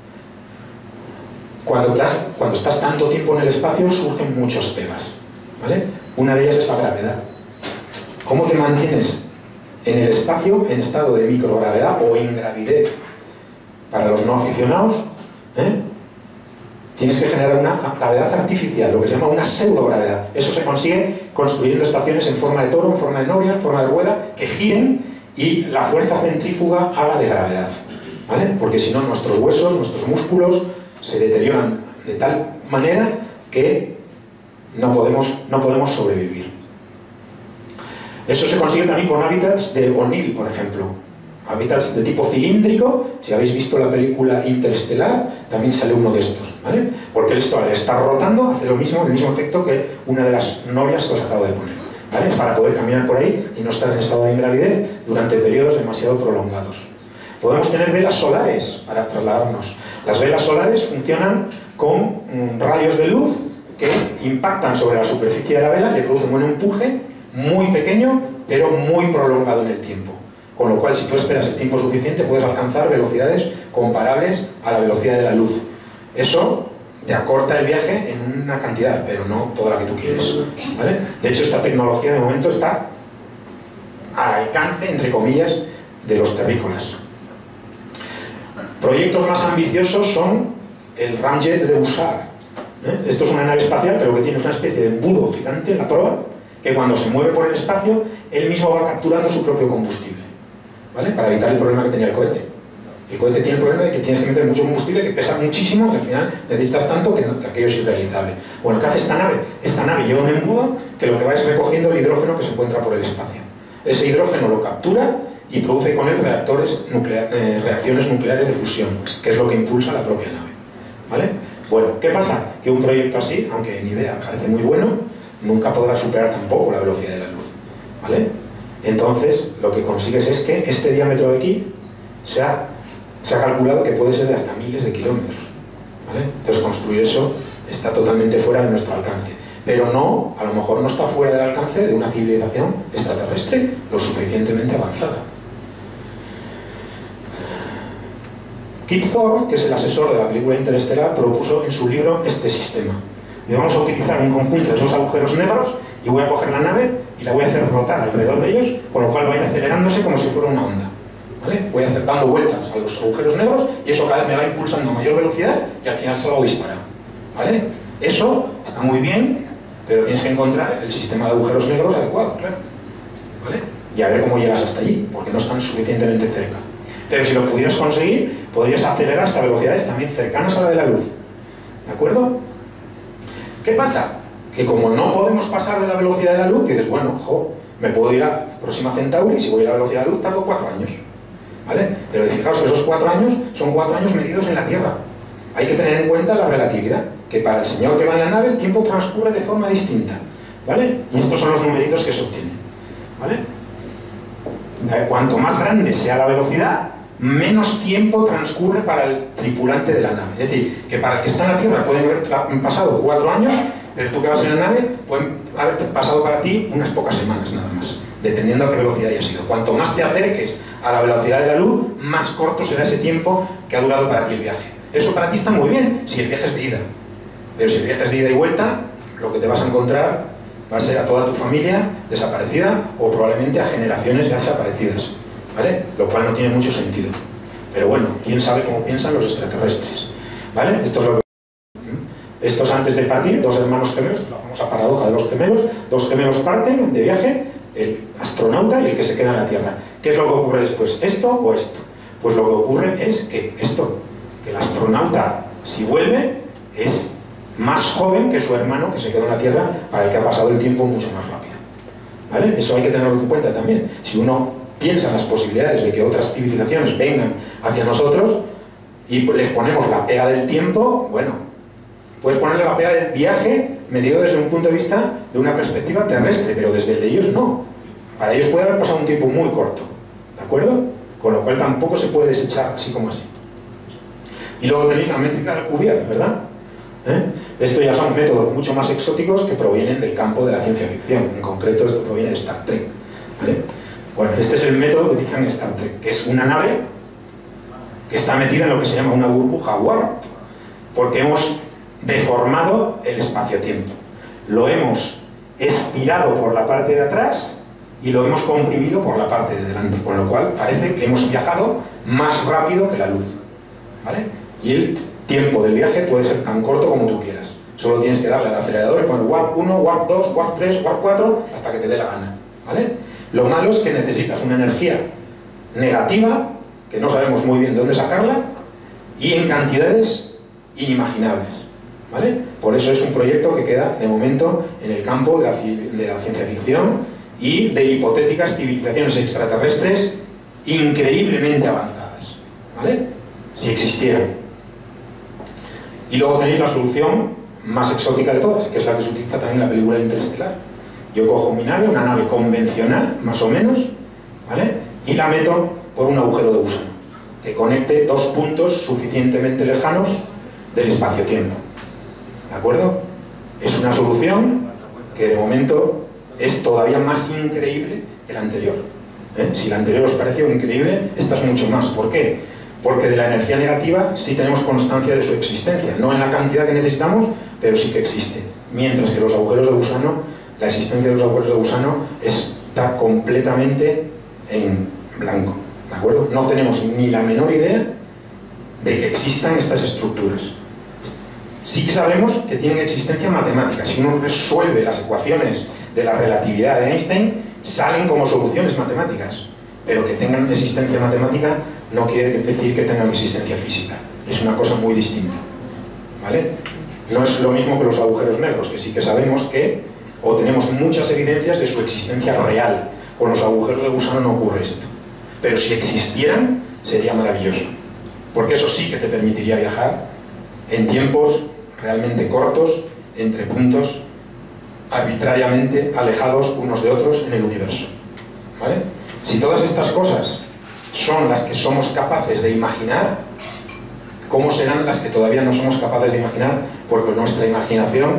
cuando estás, cuando estás tanto tiempo en el espacio surgen muchos temas, ¿vale? Una de ellas es la gravedad. ¿Cómo te mantienes en el espacio en estado de microgravedad o ingravidez? Para los no aficionados, ¿eh? Tienes que generar una gravedad artificial, lo que se llama una pseudogravedad. Eso se consigue construyendo estaciones en forma de toro, en forma de noria, en forma de rueda, que giren y la fuerza centrífuga haga de gravedad, ¿vale? Porque si no, nuestros huesos, nuestros músculos se deterioran de tal manera que no podemos, no podemos sobrevivir. Eso se consigue también con hábitats de O'Neill, por ejemplo. Hábitats de tipo cilíndrico. Si habéis visto la película Interestelar, también sale uno de estos, ¿vale? Porque esto, al estar rotando, hace lo mismo, el mismo efecto que una de las norias que os acabo de poner, ¿vale? Para poder caminar por ahí y no estar en estado de ingravidez durante periodos demasiado prolongados. Podemos tener velas solares para trasladarnos. Las velas solares funcionan con mm, rayos de luz que impactan sobre la superficie de la vela, le producen un empuje muy pequeño, pero muy prolongado en el tiempo. Con lo cual, si tú esperas el tiempo suficiente, puedes alcanzar velocidades comparables a la velocidad de la luz. Eso te acorta el viaje en una cantidad, pero no toda la que tú quieres, ¿vale? De hecho, esta tecnología de momento está al alcance, entre comillas, de los terrícolas. Proyectos más ambiciosos son el Ramjet de Usar. ¿eh? Esto es una nave espacial que lo que tiene es una especie de embudo gigante en la proa, que cuando se mueve por el espacio, él mismo va capturando su propio combustible, ¿vale? Para evitar el problema que tenía el cohete. El cohete tiene el problema de que tienes que meter mucho combustible, que pesa muchísimo, y al final necesitas tanto que, no, que aquello es irrealizable. Bueno, ¿qué hace esta nave? Esta nave lleva un embudo que lo que va es recogiendo el hidrógeno que se encuentra por el espacio. Ese hidrógeno lo captura y produce con él reactores nuclea eh, reacciones nucleares de fusión, que es lo que impulsa la propia nave, ¿vale? Bueno, ¿qué pasa? Que un proyecto así, aunque en idea parece muy bueno, nunca podrá superar tampoco la velocidad de la luz, ¿vale? Entonces, lo que consigues es que este diámetro de aquí se ha, se ha calculado que puede ser de hasta miles de kilómetros, ¿vale? Entonces, construir eso está totalmente fuera de nuestro alcance. Pero no, a lo mejor no está fuera del alcance de una civilización extraterrestre lo suficientemente avanzada. Kip Thorne, que es el asesor de la película Interestelar, propuso en su libro este sistema. Y vamos a utilizar un conjunto de dos agujeros negros y voy a coger la nave y la voy a hacer rotar alrededor de ellos, con lo cual va a ir acelerándose como si fuera una onda, ¿vale? Voy a hacer dando vueltas a los agujeros negros y eso cada vez me va impulsando a mayor velocidad y al final salgo disparado, ¿vale? Eso está muy bien, pero tienes que encontrar el sistema de agujeros negros adecuado, claro, ¿vale? Y a ver cómo llegas hasta allí, porque no están suficientemente cerca. Pero si lo pudieras conseguir, podrías acelerar hasta velocidades también cercanas a la de la luz, ¿de acuerdo? ¿Qué pasa? Que como no podemos pasar de la velocidad de la luz, dices, bueno, jo, me puedo ir a Próxima Centauri y si voy a la velocidad de la luz tardo cuatro años, ¿vale? Pero fijaos que esos cuatro años son cuatro años medidos en la Tierra. Hay que tener en cuenta la relatividad, que para el señor que va en la nave el tiempo transcurre de forma distinta, ¿vale? Y estos son los numeritos que se obtienen, ¿vale? Cuanto más grande sea la velocidad, menos tiempo transcurre para el tripulante de la nave. Es decir, que para el que está en la Tierra pueden haber pasado cuatro años, pero tú que vas en la nave pueden haber pasado para ti unas pocas semanas nada más, dependiendo a qué velocidad haya sido. Cuanto más te acerques a la velocidad de la luz, más corto será ese tiempo que ha durado para ti el viaje. Eso para ti está muy bien si el viaje es de ida, pero si el viaje es de ida y vuelta, lo que te vas a encontrar va a ser a toda tu familia desaparecida o probablemente a generaciones ya desaparecidas, ¿vale? Lo cual no tiene mucho sentido. Pero bueno, quién sabe cómo piensan los extraterrestres, ¿vale? Esto es lo que... Estos antes de partir, dos hermanos gemelos, la famosa paradoja de los gemelos, dos gemelos parten de viaje, el astronauta y el que se queda en la Tierra. ¿Qué es lo que ocurre después? ¿Esto o esto? Pues lo que ocurre es que esto, que el astronauta, si vuelve, es más joven que su hermano que se quedó en la Tierra, para el que ha pasado el tiempo mucho más rápido, ¿vale? Eso hay que tenerlo en cuenta también. Si uno piensa en las posibilidades de que otras civilizaciones vengan hacia nosotros y les ponemos la pega del tiempo, bueno, puedes ponerle la pega del viaje medido desde un punto de vista de una perspectiva terrestre, pero desde el de ellos no. Para ellos puede haber pasado un tiempo muy corto, ¿de acuerdo? Con lo cual tampoco se puede desechar así como así. Y luego tenéis la métrica de Cuvier, ¿verdad? ¿eh? Esto ya son métodos mucho más exóticos que provienen del campo de la ciencia ficción. En concreto, esto proviene de Star Trek, ¿vale? Bueno, este es el método que utilizan en Star Trek, que es una nave que está metida en lo que se llama una burbuja warp, porque hemos deformado el espacio-tiempo. Lo hemos estirado por la parte de atrás y lo hemos comprimido por la parte de delante, con lo cual parece que hemos viajado más rápido que la luz, ¿vale? Y el tiempo del viaje puede ser tan corto como tú quieras. Solo tienes que darle al acelerador y poner warp uno, warp dos, warp tres, warp cuatro, hasta que te dé la gana, ¿vale? Lo malo es que necesitas una energía negativa, que no sabemos muy bien de dónde sacarla, y en cantidades inimaginables, ¿vale? Por eso es un proyecto que queda, de momento, en el campo de la, de la ciencia ficción y de hipotéticas civilizaciones extraterrestres increíblemente avanzadas, ¿vale? Si existieran. Y luego tenéis la solución más exótica de todas, que es la que se utiliza también en la película Interestelar. Yo cojo mi nave, una nave convencional, más o menos, ¿vale? Y la meto por un agujero de gusano, que conecte dos puntos suficientemente lejanos del espacio-tiempo. ¿De acuerdo? Es una solución que de momento es todavía más increíble que la anterior. ¿Eh? Si la anterior os pareció increíble, esta es mucho más. ¿Por qué? Porque de la energía negativa sí tenemos constancia de su existencia. No en la cantidad que necesitamos, pero sí que existe. Mientras que los agujeros de gusano, la existencia de los agujeros de gusano está completamente en blanco. ¿De acuerdo? No tenemos ni la menor idea de que existan estas estructuras. Sí que sabemos que tienen existencia matemática. Si uno resuelve las ecuaciones de la relatividad de Einstein, salen como soluciones matemáticas. Pero que tengan existencia matemática no quiere decir que tengan existencia física. Es una cosa muy distinta, ¿vale? No es lo mismo que los agujeros negros, que sí que sabemos que, o tenemos muchas evidencias de su existencia real. Con los agujeros de gusano no ocurre esto. Pero si existieran, sería maravilloso. Porque eso sí que te permitiría viajar en tiempos realmente cortos, entre puntos arbitrariamente alejados unos de otros en el universo, ¿vale? Si todas estas cosas son las que somos capaces de imaginar, ¿cómo serán las que todavía no somos capaces de imaginar? Porque nuestra imaginación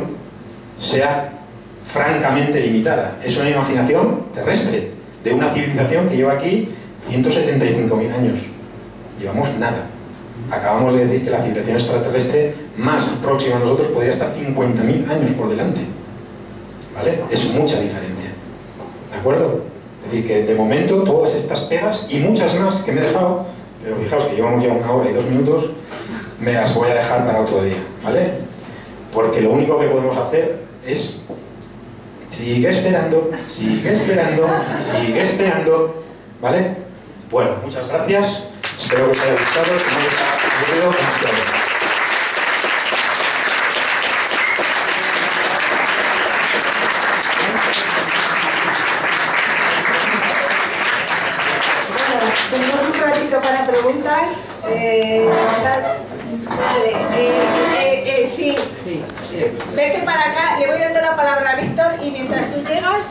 sea francamente limitada. Es una imaginación terrestre, de una civilización que lleva aquí ciento setenta y cinco mil años. Llevamos nada. Acabamos de decir que la civilización extraterrestre más próxima a nosotros podría estar cincuenta mil años por delante, ¿vale? Es mucha diferencia, ¿de acuerdo? Es decir, que de momento todas estas pegas y muchas más que me he dejado, pero fijaos que llevamos ya una hora y dos minutos, me las voy a dejar para otro día, ¿vale? Porque lo único que podemos hacer es sigue esperando, sigue esperando, sigue esperando, ¿vale? Bueno, muchas gracias, espero que os haya gustado, que no haya aburrido demasiado. Tenemos un ratito para preguntas. Eh, vale, eh, eh, eh, sí. Sí, sí. Vete para acá, le voy dando la palabra a Víctor y mientras tú llegas...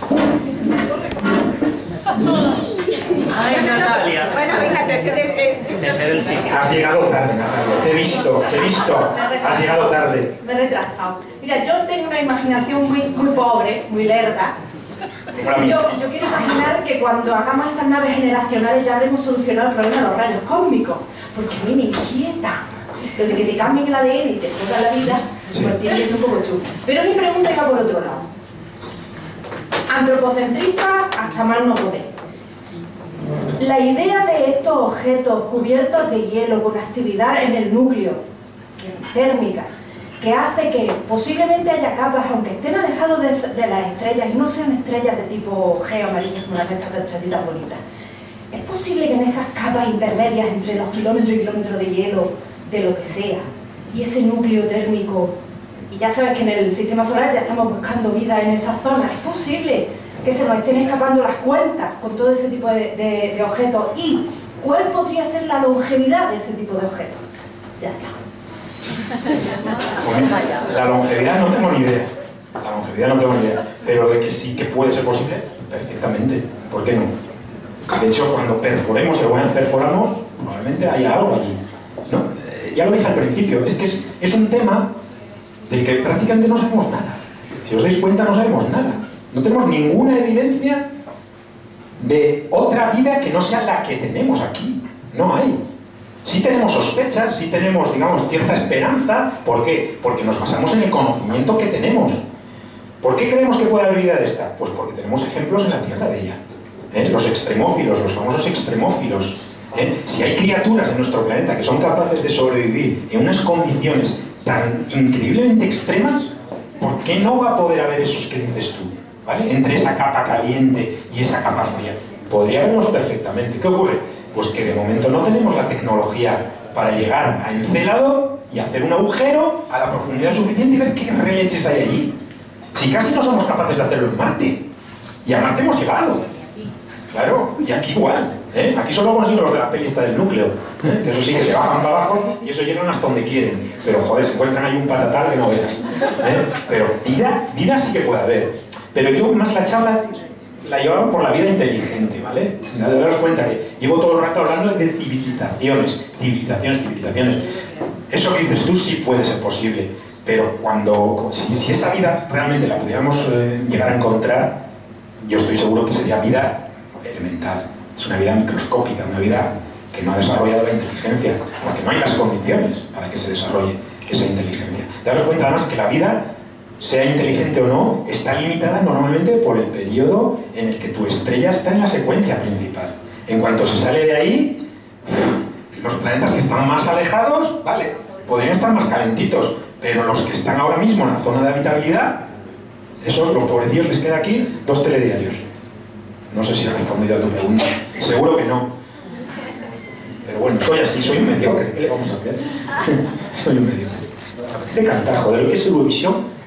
Ay, Natalia. Bueno, venga, te cede el sitio. Has llegado tarde, Natalia, te he visto, te he visto, has llegado tarde. Me he retrasado. Mira, yo tengo una imaginación muy, muy pobre, muy lerda. Yo, yo quiero imaginar que cuando hagamos estas naves generacionales ya habremos solucionado el problema de los rayos cósmicos, porque a mí me inquieta. Lo de que te cambien el A D N y te jodan la vida, sí, pues tiene que ser un poco chulo. Pero mi pregunta iba por otro lado. Antropocentrista hasta más no poder. La idea de estos objetos cubiertos de hielo con actividad en el núcleo térmica, que hace que posiblemente haya capas, aunque estén alejados de, de las estrellas y no sean estrellas de tipo G amarillas como las de estas chatitas bonitas, ¿es posible que en esas capas intermedias entre los kilómetros y kilómetros de hielo, de lo que sea, y ese núcleo térmico, y ya sabes que en el sistema solar ya estamos buscando vida en esa zona, es posible que se nos estén escapando las cuentas con todo ese tipo de, de, de objetos? ¿Y cuál podría ser la longevidad de ese tipo de objetos? Ya está. Bueno, la longevidad no tengo ni idea. La longevidad no tengo ni idea. Pero de que sí que puede ser posible, perfectamente. ¿Por qué no? De hecho, cuando perforemos, según perforamos, probablemente haya algo allí, ¿no? Eh, ya lo dije al principio, es que es, es un tema del que prácticamente no sabemos nada. Si os dais cuenta, no sabemos nada. No tenemos ninguna evidencia de otra vida que no sea la que tenemos aquí. No hay. Sí tenemos sospechas, sí tenemos, digamos, cierta esperanza. ¿Por qué? Porque nos basamos en el conocimiento que tenemos. ¿Por qué creemos que puede haber vida de esta? Pues porque tenemos ejemplos en la Tierra de ella. ¿Eh? Los extremófilos, los famosos extremófilos. ¿Eh? Si hay criaturas en nuestro planeta que son capaces de sobrevivir en unas condiciones tan increíblemente extremas, ¿por qué no va a poder haber esos que dices tú? ¿Vale? Entre esa capa caliente y esa capa fría. Podría haberlos perfectamente. ¿Qué ocurre? Pues que de momento no tenemos la tecnología para llegar a Encélado y hacer un agujero a la profundidad suficiente y ver qué releches hay allí. Si casi no somos capaces de hacerlo en Marte. Y a Marte hemos llegado. Claro, y aquí igual. ¿eh? Aquí solo hemos sido los de la peli esta del núcleo. ¿eh? Que eso sí, que se bajan para abajo y eso llegan hasta donde quieren. Pero joder, se encuentran ahí un patatal que no veas. ¿eh? Pero vida, vida sí que puede haber. Pero yo más la charla la llevaba por la vida inteligente, ¿vale? De daros cuenta que llevo todo el rato hablando de civilizaciones, civilizaciones, civilizaciones. Eso que dices tú sí puede ser posible, pero cuando, si, si esa vida realmente la pudiéramos eh, llegar a encontrar, yo estoy seguro que sería vida elemental. Es una vida microscópica, una vida que no ha desarrollado la inteligencia, porque no hay las condiciones para que se desarrolle esa inteligencia. Daros cuenta además que la vida, sea inteligente o no, está limitada normalmente por el periodo en el que tu estrella está en la secuencia principal. En cuanto se sale de ahí, los planetas que están más alejados, vale, podrían estar más calentitos, pero los que están ahora mismo en la zona de habitabilidad, esos, los pobrecillos, les queda aquí dos telediarios. No sé si he respondido a tu pregunta. Seguro que no. Pero bueno, soy así, soy un mediocre. ¿Qué le vamos a hacer? Soy un mediocre. Me apetece cantar, joder, lo que es Eurovisión.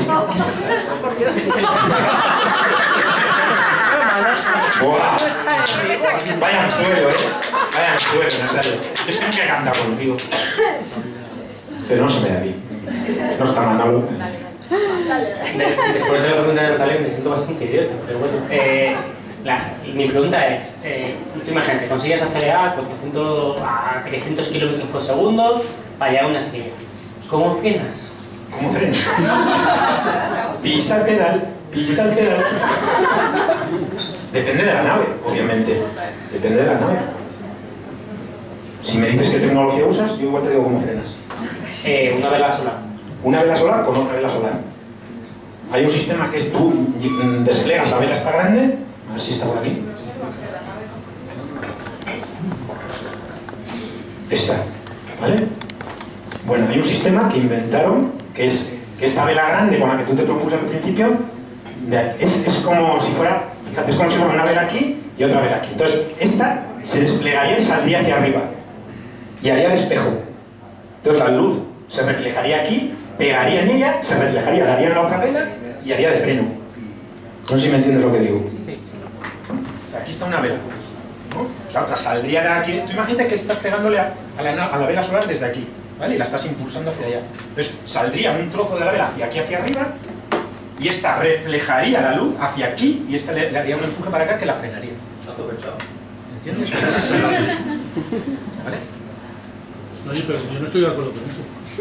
¡Buah! Vaya anzuelo, ¿eh? Vaya anzuelo, Natalia. Yo es que nunca he cantado contigo. Pero no se me da bien. No está Manolo. Después de la pregunta de Natalia me siento bastante idiota, pero bueno. Eh, la, mi pregunta es, eh, tú imagínate, consigues acelerar cuatrocientos a trescientos kilómetros por segundo para llegar a una estrella. ¿Cómo frenas? ¿Cómo frenas? Pisa el pedal, pisa el pedal. Depende de la nave, obviamente. Depende de la nave. Si me dices qué tecnología usas, yo igual te digo cómo frenas. Eh, una vela solar. Una vela solar con otra vela solar. Hay un sistema que es tú desplegas la vela esta grande, a ver si está por aquí. Esta, ¿vale? Bueno, hay un sistema que inventaron que es que esta vela grande con la que tú te propusas al principio es, es como si fuera, fíjate, es como si fuera una vela aquí y otra vela aquí. Entonces, esta se desplegaría y saldría hacia arriba y haría de espejo. Entonces la luz se reflejaría aquí, pegaría en ella, se reflejaría, daría en la otra vela y haría de freno. No sé si me entiendes lo que digo. O sea, aquí está una vela, ¿no? La otra saldría de aquí. Tú imagínate que estás pegándole a, a, la, a la vela solar desde aquí, ¿vale? Y la estás impulsando hacia allá. Entonces saldría un trozo de la vela hacia aquí, hacia arriba, y esta reflejaría la luz hacia aquí y esta le, le haría un empuje para acá que la frenaría. ¿Entiendes? ¿Vale? Oye, pero yo no estoy de acuerdo con eso.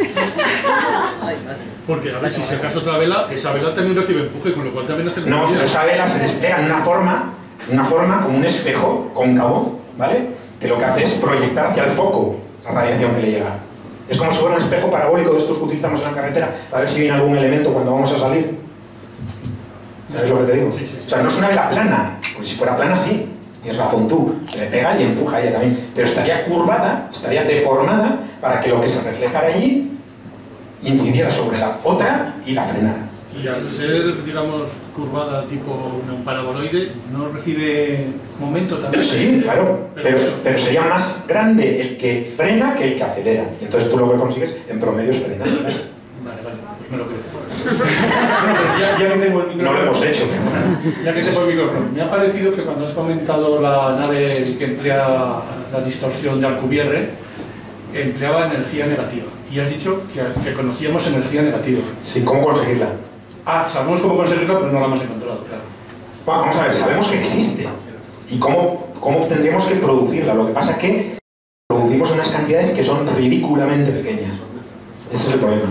Porque a ver, si se acaso otra vela, esa vela también recibe empuje, con lo cual también hace... No, pero esa vela se despliega en una forma, una forma como un espejo cóncavo, ¿vale? Que lo que hace es proyectar hacia el foco la radiación que le llega. Es como si fuera un espejo parabólico de estos que utilizamos en la carretera para ver si viene algún elemento cuando vamos a salir. ¿Sabes lo que te digo? Sí, sí, sí. O sea, no es una vela plana, porque si fuera plana sí. Tienes razón tú, le pega y empuja a ella también, pero estaría curvada, estaría deformada para que lo que se reflejara allí incidiera sobre la otra y la frenara. Y al ser, digamos, curvada tipo un paraboloide, ¿no recibe momento también? Sí, claro, pero, pero sería más grande el que frena que el que acelera. Y entonces tú lo que consigues en promedio es frenar. Vale, vale, pues me lo creo. Bueno, pues ya, ya que tengo el micrófono... No lo hemos hecho. Ya que tengo el micrófono, me ha parecido que cuando has comentado la nave que emplea la distorsión de Alcubierre, empleaba energía negativa. Y has dicho que, que conocíamos energía negativa. Sí, ¿cómo conseguirla? Ah, sabemos cómo conseguirla, pero no la hemos encontrado, claro. Bueno, vamos a ver, sabemos que existe. ¿Y cómo, cómo tendríamos que producirla? Lo que pasa es que producimos unas cantidades que son ridículamente pequeñas. Ese es el problema.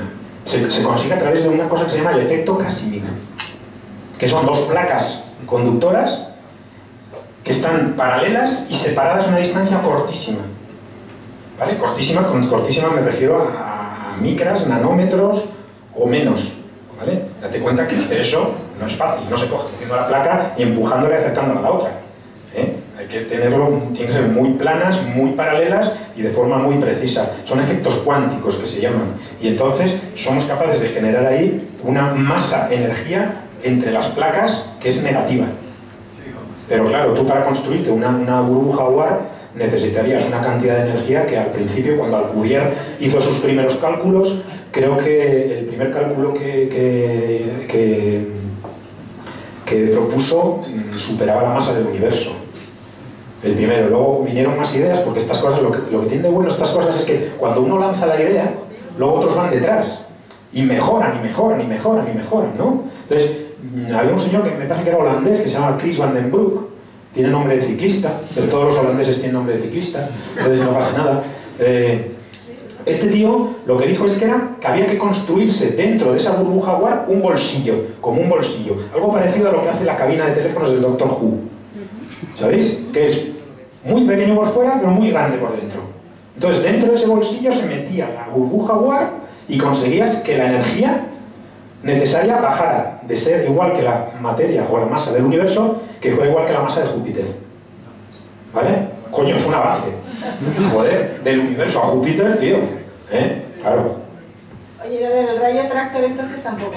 se, se consigue a través de una cosa que se llama el efecto Casimir, que son dos placas conductoras que están paralelas y separadas a una distancia cortísima. ¿Vale? Cortísima, con cortísima me refiero a, a micras, nanómetros o menos. ¿Vale? Date cuenta que hacer eso no es fácil, no se coge cogiendo la placa y empujándola y acercándola a la otra. ¿Eh? Hay que tenerlo, tiene que ser muy planas, muy paralelas y de forma muy precisa. Son efectos cuánticos que se llaman. Y entonces somos capaces de generar ahí una masa-energía entre las placas que es negativa. Pero claro, tú para construirte una, una burbuja War necesitarías una cantidad de energía que al principio, cuando Alcubierre hizo sus primeros cálculos, creo que el primer cálculo que, que, que, que propuso superaba la masa del universo. El primero. Luego vinieron más ideas, porque estas cosas, lo que, lo que tiene de bueno estas cosas es que cuando uno lanza la idea, luego otros van detrás y mejoran, y mejoran, y mejoran, y mejoran, ¿no? Entonces, había un señor que me parece que era holandés, que se llama Chris van den Broek, tiene nombre de ciclista, pero todos los holandeses tienen nombre de ciclista, entonces no pasa nada. Eh, este tío lo que dijo es que, era, que había que construirse dentro de esa burbuja War un bolsillo, como un bolsillo, algo parecido a lo que hace la cabina de teléfonos del Doctor Who, ¿sabéis? Que es muy pequeño por fuera, pero muy grande por dentro. Entonces, dentro de ese bolsillo se metía la burbuja War y conseguías que la energía necesaria bajara de ser igual que la materia o la masa del universo, que fuera igual que la masa de Júpiter. ¿Vale? Coño, es un avance. Joder, del universo a Júpiter, tío. ¿Eh? Claro. Oye, lo del rayo tractor entonces tampoco.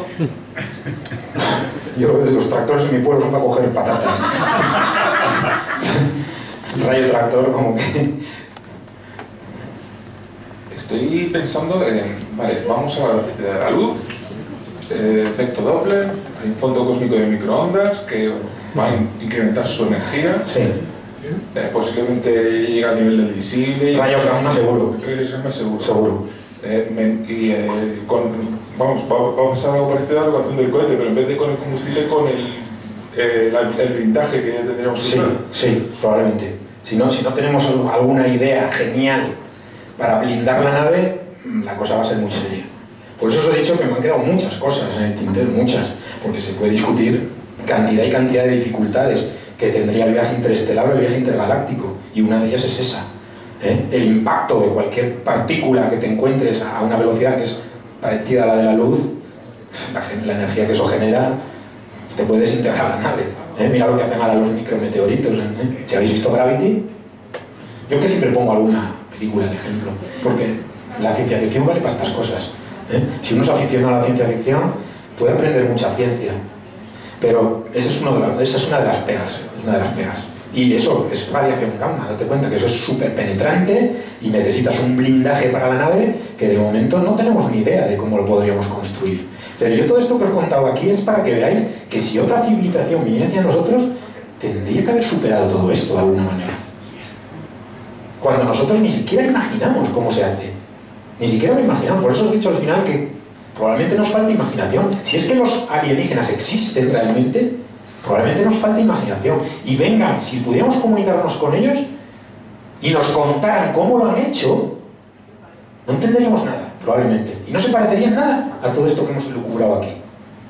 Yo, los tractores en mi pueblo son para coger patatas. El rayo tractor como que... Estoy pensando en... Vale, vamos a la velocidad de la luz, eh, efecto Doppler, hay un fondo cósmico de microondas que va a incrementar su energía. Sí. Eh, posiblemente llega al nivel del visible. Rayo gamma seguro. Rayos gamma seguro. Seguro. Eh, me, y eh, con, vamos, va, va a pasar algo parecido a la ecuación del cohete, pero en vez de con el combustible, con el, eh, la, el blindaje que tendríamos que Sí, usar. sí, probablemente. Si no, si no tenemos alguna idea genial para blindar la nave, la cosa va a ser muy seria. Por eso os he dicho que me han quedado muchas cosas en el tintero, muchas, porque se puede discutir cantidad y cantidad de dificultades que tendría el viaje interestelar o el viaje intergaláctico, y una de ellas es esa. ¿eh? El impacto de cualquier partícula que te encuentres a una velocidad que es parecida a la de la luz, la, la energía que eso genera, te puede desintegrar la nave. ¿eh? Mira lo que hacen ahora los micrometeoritos. ¿eh? Si habéis visto Gravity, yo que siempre pongo alguna película de ejemplo, porque la ciencia ficción vale para estas cosas. ¿eh? Si uno se aficiona a la ciencia ficción, puede aprender mucha ciencia, pero esa es, uno de las, esa es una de las pegas, es una de las pegas. Y eso es radiación gamma, date cuenta que eso es súper penetrante y necesitas un blindaje para la nave que de momento no tenemos ni idea de cómo lo podríamos construir. Pero yo todo esto que os he contado aquí es para que veáis que si otra civilización viniera hacia nosotros, tendría que haber superado todo esto de alguna manera. Cuando nosotros ni siquiera imaginamos cómo se hace. Ni siquiera lo imaginamos. Por eso os he dicho al final que probablemente nos falta imaginación. Si es que los alienígenas existen realmente, probablemente nos falta imaginación. Y vengan, si pudiéramos comunicarnos con ellos y nos contaran cómo lo han hecho, no entenderíamos nada, probablemente. Y no se parecería en nada a todo esto que hemos elucubrado aquí.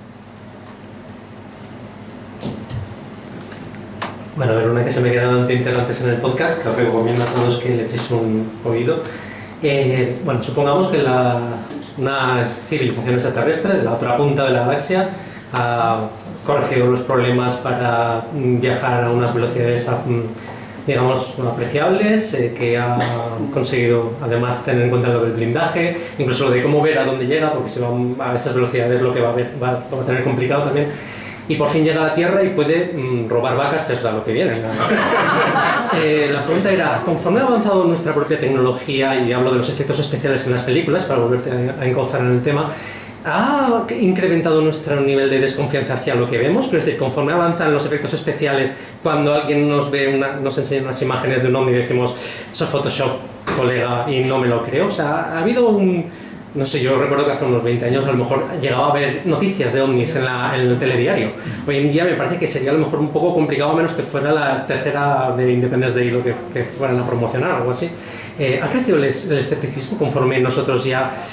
Bueno, a ver, una que se me quedaba ante antes en el podcast, que os recomiendo a todos que le echéis un oído. Eh, bueno, supongamos que la, una civilización extraterrestre de la otra punta de la galaxia ha corregido los problemas para viajar a unas velocidades, digamos, apreciables, eh, que ha conseguido además tener en cuenta lo del blindaje, incluso lo de cómo ver a dónde llega, porque si va a esas velocidades lo que va a, ver, va, va a tener complicado también. Y por fin llega a la Tierra y puede mmm, robar vacas, que es a lo que viene. eh, la pregunta era, conforme ha avanzado nuestra propia tecnología, y hablo de los efectos especiales en las películas, para volverte a, a encauzar en el tema, ¿ha incrementado nuestro nivel de desconfianza hacia lo que vemos? Quiero decir, conforme avanzan los efectos especiales, cuando alguien nos ve una, nos enseña unas imágenes de un ovni y decimos, eso es Photoshop, colega, y no me lo creo. O sea, ha habido un... No sé, yo recuerdo que hace unos veinte años a lo mejor llegaba a ver noticias de ovnis en, la, en el telediario. Hoy en día me parece que sería a lo mejor un poco complicado, a menos que fuera la tercera de Independence Day lo que, que fueran a promocionar o algo así. Eh, ¿Ha crecido el, el escepticismo conforme nosotros ya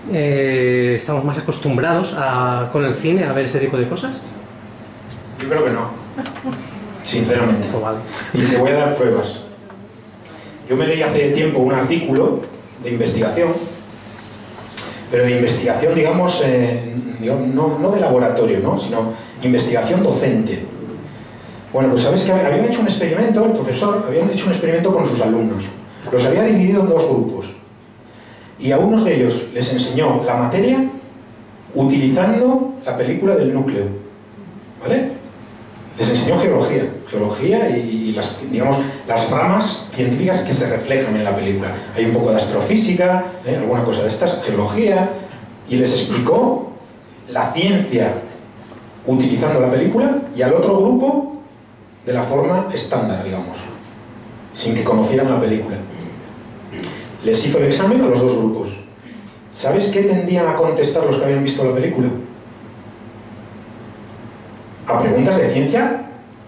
eh, estamos más acostumbrados a, con el cine a ver ese tipo de cosas? Yo creo que no, sinceramente. Pues vale. Y te voy a dar pruebas. Yo me leí hace tiempo un artículo de investigación, pero de investigación, digamos, eh, digamos no, no de laboratorio, ¿no? Sino investigación docente. Bueno, pues sabes que habían hecho un experimento, el profesor habían hecho un experimento con sus alumnos. Los había dividido en dos grupos. Y a unos de ellos les enseñó la materia utilizando la película del núcleo. ¿Vale? Les enseñó geología. Geología y, y las, digamos, las ramas científicas que se reflejan en la película. Hay un poco de astrofísica, ¿eh? alguna cosa de estas, geología. Y les explicó la ciencia utilizando la película, y al otro grupo de la forma estándar, digamos, sin que conocieran la película. Les hizo el examen a los dos grupos. ¿Sabes qué tendían a contestar los que habían visto la película? A preguntas de ciencia.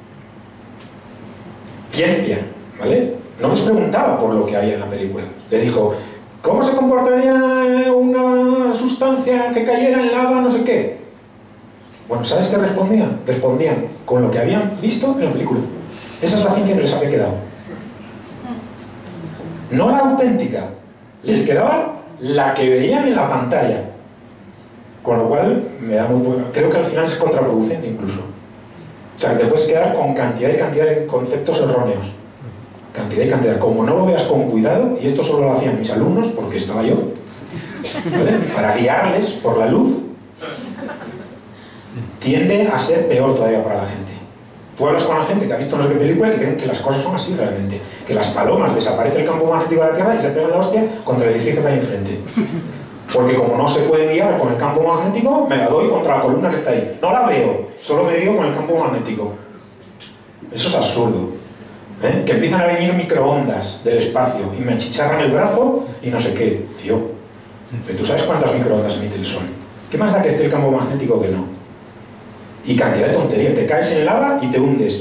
Ciencia, ¿vale? No les preguntaba por lo que había en la película. Les dijo, ¿cómo se comportaría una sustancia que cayera en lava, no sé qué? Bueno, ¿sabes qué respondían? Respondían con lo que habían visto en la película. Esa es la ciencia que les había quedado. No la auténtica. Les quedaba la que veían en la pantalla. Con lo cual, me da muy bueno. Creo que al final es contraproducente incluso. O sea, que te puedes quedar con cantidad y cantidad de conceptos erróneos. Cantidad y cantidad. Como no lo veas con cuidado, y esto solo lo hacían mis alumnos, porque estaba yo, ¿vale? Para guiarles por la luz, tiende a ser peor todavía para la gente. Tú hablas con la gente que ha visto no sé qué película y creen que las cosas son así realmente. Que las palomas, desaparece el campo magnético de la Tierra y se pegan la hostia contra el edificio que hay enfrente. Porque como no se pueden guiar con el campo magnético, me la doy contra la columna que está ahí. No la veo, solo me guío con el campo magnético. Eso es absurdo. ¿Eh? Que empiezan a venir microondas del espacio y me achicharran el brazo y no sé qué. Tío, ¿tú sabes cuántas microondas emite el Sol? ¿Qué más da que esté el campo magnético que no? Y cantidad de tontería. Te caes en lava y te hundes.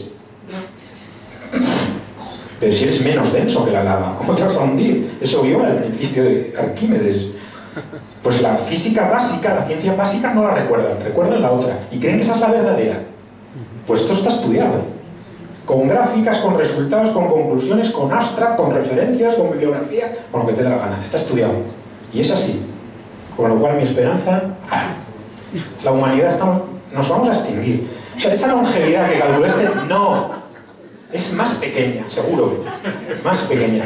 Pero si eres menos denso que la lava, ¿cómo te vas a hundir? Eso vio al principio de Arquímedes. Pues la física básica, la ciencia básica no la recuerdan, recuerdan la otra. Y creen que esa es la verdadera. Pues esto está estudiado. Con gráficas, con resultados, con conclusiones, con abstract, con referencias, con bibliografía, con lo que te dé la gana. Está estudiado. Y es así. Con lo cual mi esperanza, la humanidad estamos... nos vamos a extinguir. O sea, esa longevidad que calculé, no, es más pequeña, seguro, más pequeña.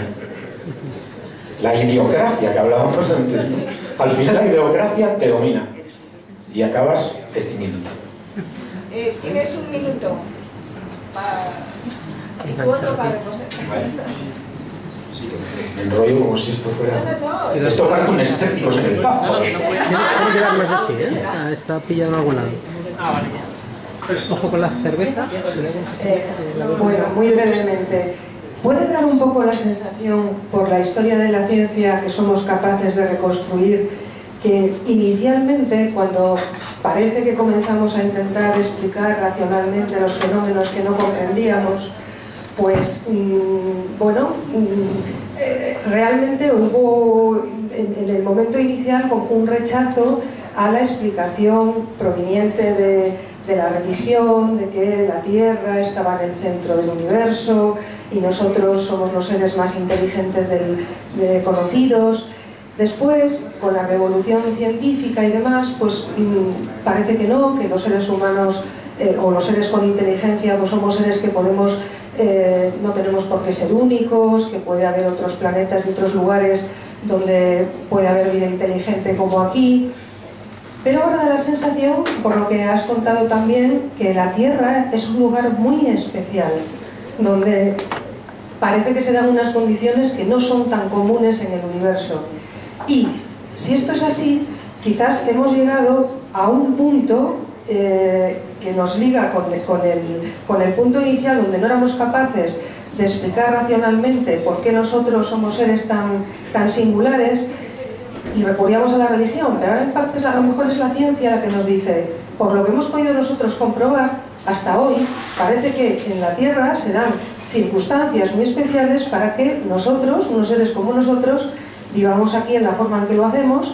La idiocracia que hablábamos antes, al final la idiocracia te domina y acabas extinguiéndote. Eh, tienes un minuto para... y tú otro para responder. Vale. Sí, me enrollo como si esto fuera... Esto parece un escéptico en el pajo. Tiene que dar más de sí, ¿eh? Ah, está pillado en algún lado. Ah, vale, ya. Ojo con la cerveza. Eh, bueno, muy brevemente. ¿Puede dar un poco la sensación, por la historia de la ciencia que somos capaces de reconstruir, que inicialmente, cuando parece que comenzamos a intentar explicar racionalmente los fenómenos que no comprendíamos, pues, mmm, bueno, mmm, eh, realmente hubo, en, en el momento inicial, como un rechazo a la explicación proveniente de, de la religión, de que la Tierra estaba en el centro del universo y nosotros somos los seres más inteligentes del, de conocidos. Después, con la revolución científica y demás, pues mmm, parece que no, que los seres humanos eh, o los seres con inteligencia pues somos seres que podemos, eh, no tenemos por qué ser únicos, que puede haber otros planetas y otros lugares donde puede haber vida inteligente como aquí. Pero ahora da la sensación, por lo que has contado también, que la Tierra es un lugar muy especial, donde parece que se dan unas condiciones que no son tan comunes en el universo. Y si esto es así, quizás hemos llegado a un punto eh, que nos liga con, con, el, con el punto inicial, donde no éramos capaces de explicar racionalmente por qué nosotros somos seres tan, tan singulares, y recurríamos a la religión, pero ahora en parte a lo mejor es la ciencia la que nos dice, por lo que hemos podido nosotros comprobar hasta hoy, parece que en la Tierra se dan circunstancias muy especiales para que nosotros, unos seres como nosotros, vivamos aquí en la forma en que lo hacemos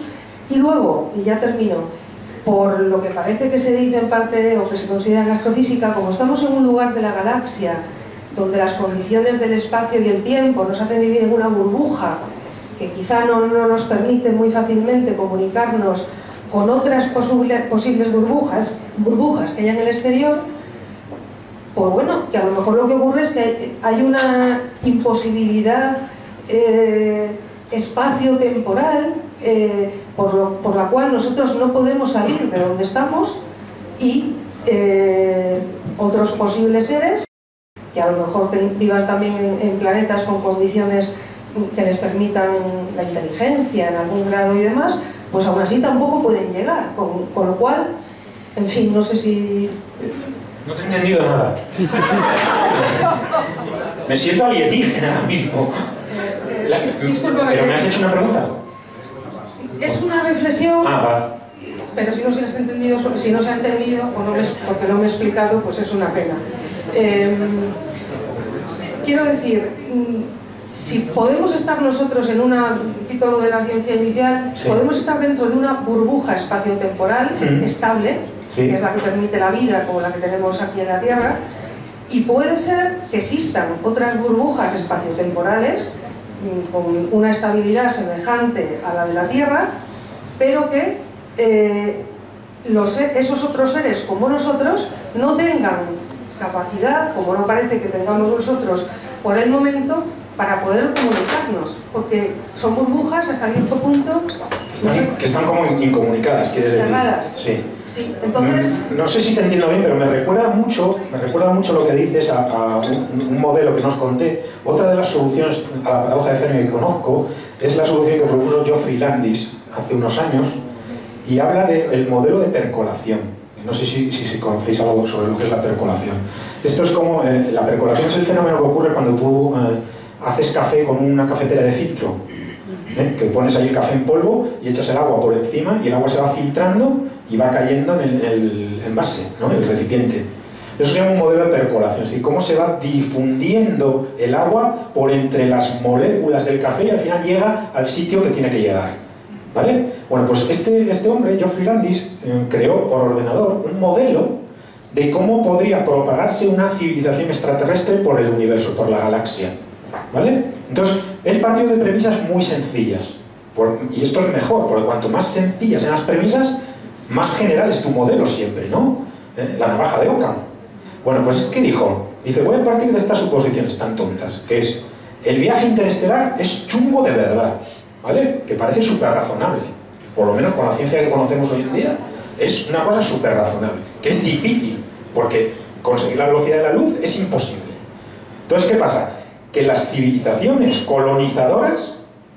Y luego, y ya termino, por lo que parece que se dice en parte o que se considera en astrofísica, como estamos en un lugar de la galaxia donde las condiciones del espacio y el tiempo nos hacen vivir en una burbuja que quizá no, no nos permite muy fácilmente comunicarnos con otras posible, posibles burbujas, burbujas que hay en el exterior, pues bueno, que a lo mejor lo que ocurre es que hay, hay una imposibilidad eh, espacio-temporal eh, por, lo, por la cual nosotros no podemos salir de donde estamos y eh, otros posibles seres que a lo mejor ten, vivan también en, en planetas con condiciones que les permitan la inteligencia en algún grado y demás, pues aún así tampoco pueden llegar, con, con lo cual, en fin, no sé si... No te he entendido nada. Me siento alienígena ahora mismo. La, ¿Pero me has hecho una pregunta? Es una reflexión, ah, va. Pero si no se has entendido, si no se ha entendido, o no me, porque no me he explicado, pues es una pena. Eh, quiero decir, si podemos estar nosotros en una, capítulo de la ciencia inicial, sí. podemos estar dentro de una burbuja espaciotemporal mm. estable, sí. que es la que permite la vida, como la que tenemos aquí en la Tierra, y puede ser que existan otras burbujas espaciotemporales con una estabilidad semejante a la de la Tierra, pero que eh, los, esos otros seres como nosotros no tengan capacidad, como no parece que tengamos nosotros por el momento, para poder comunicarnos, porque son burbujas hasta cierto punto no sé, que están como incomunicadas, quieres decir. Cerradas. Sí. Sí, entonces... No, no sé si te entiendo bien, pero me recuerda mucho, me recuerda mucho lo que dices a, a un, un modelo que nos conté. Otra de las soluciones a la paradoja de Fermi que conozco es la solución que propuso Geoffrey Landis hace unos años y habla del modelo de percolación. No sé si, si, si conocéis algo sobre lo que es la percolación. Esto es como, eh, la percolación es el fenómeno que ocurre cuando tú eh, haces café con una cafetera de filtro, ¿eh? que pones ahí el café en polvo y echas el agua por encima y el agua se va filtrando y va cayendo en el, el envase, ¿no? el recipiente. Eso se llama un modelo de percolación, es decir, cómo se va difundiendo el agua por entre las moléculas del café y al final llega al sitio que tiene que llegar. ¿Vale? Bueno, pues este, este hombre, Geoffrey Landis, eh, creó por ordenador un modelo de cómo podría propagarse una civilización extraterrestre por el universo, por la galaxia. ¿Vale? Entonces, él partió de premisas muy sencillas. Por, y esto es mejor, porque cuanto más sencillas sean las premisas, más general es tu modelo siempre, ¿no? ¿Eh? La navaja de Occam. Bueno, pues, ¿qué dijo? Dice, voy a partir de estas suposiciones tan tontas, que es, el viaje interestelar es chungo de verdad, ¿vale? Que parece súper razonable, por lo menos con la ciencia que conocemos hoy en día, es una cosa súper razonable, que es difícil, porque conseguir la velocidad de la luz es imposible. Entonces, ¿qué pasa? Que las civilizaciones colonizadoras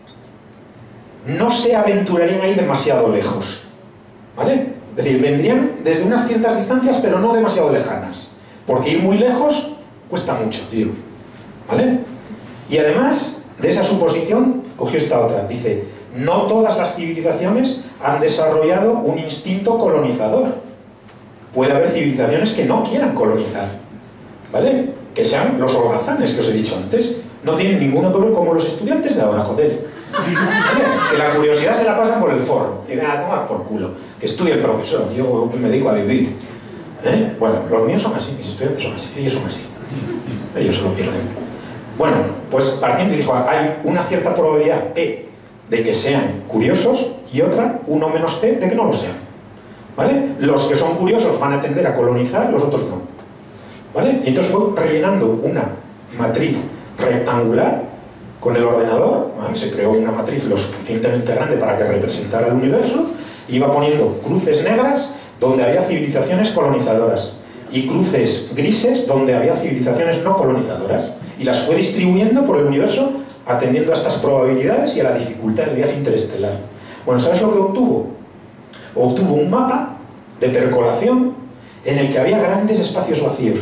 no se aventurarían ahí demasiado lejos, ¿vale? Es decir, vendrían desde unas ciertas distancias, pero no demasiado lejanas, porque ir muy lejos cuesta mucho, tío, ¿vale? Y además de esa suposición, cogió esta otra, dice, no todas las civilizaciones han desarrollado un instinto colonizador. Puede haber civilizaciones que no quieran colonizar, ¿vale? Que sean los holgazanes que os he dicho antes. No tienen ninguno que ver como los estudiantes de ahora, joder. ¿Vale? Que la curiosidad se la pasan por el foro. Y nada, toma por culo. Que estudie el profesor, yo me dedico a vivir. ¿Eh? Bueno, los míos son así, mis estudiantes son así, ellos son así. Ellos se lo pierden. Bueno, pues partiendo dijo, hay una cierta probabilidad P de que sean curiosos y otra, uno menos P, de que no lo sean. ¿Vale? Los que son curiosos van a tender a colonizar, los otros no. ¿Vale? Y entonces fue rellenando una matriz rectangular con el ordenador, ¿vale? Se creó una matriz lo suficientemente grande para que representara el universo, y iba poniendo cruces negras donde había civilizaciones colonizadoras y cruces grises donde había civilizaciones no colonizadoras, y las fue distribuyendo por el universo atendiendo a estas probabilidades y a la dificultad del viaje interestelar. Bueno, ¿sabes lo que obtuvo? Obtuvo un mapa de percolación en el que había grandes espacios vacíos.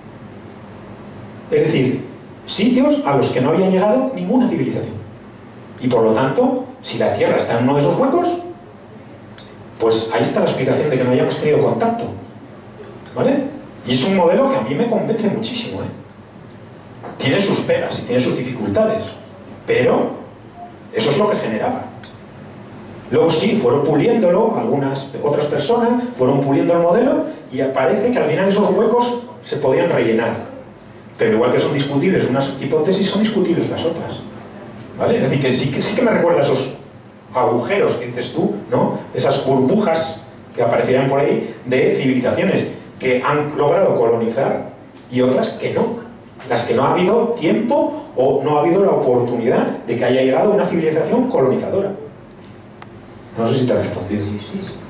Es decir, sitios a los que no había llegado ninguna civilización. Y por lo tanto, si la Tierra está en uno de esos huecos, pues ahí está la explicación de que no hayamos tenido contacto. ¿Vale? Y es un modelo que a mí me convence muchísimo, ¿eh? Tiene sus pegas y tiene sus dificultades, pero eso es lo que generaba. Luego sí, fueron puliéndolo, algunas otras personas fueron puliendo el modelo y parece que al final esos huecos se podían rellenar. Pero igual que son discutibles unas hipótesis, son discutibles las otras. ¿Vale? Es decir, que sí que, sí que me recuerda a esos agujeros que dices tú, ¿no? Esas burbujas que aparecieran por ahí de civilizaciones que han logrado colonizar y otras que no. Las que no ha habido tiempo o no ha habido la oportunidad de que haya llegado una civilización colonizadora. No sé si te ha respondido. Sí, sí, sí.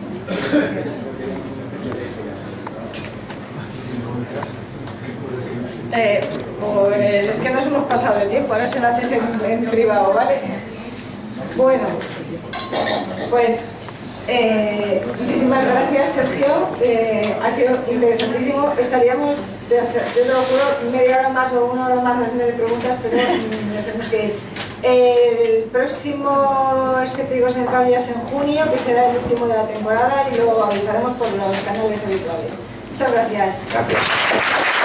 Eh, pues es que nos hemos pasado el tiempo, ahora se lo haces en, en privado, ¿vale? Bueno, pues eh, muchísimas gracias, Sergio, eh, ha sido interesantísimo. Estaríamos, yo te lo juro, media hora más o una hora más haciendo de preguntas, pero nos tenemos que ir. El próximo Escépticos en el Cable es en junio, que será el último de la temporada, y luego avisaremos por los canales habituales. Muchas gracias. Gracias.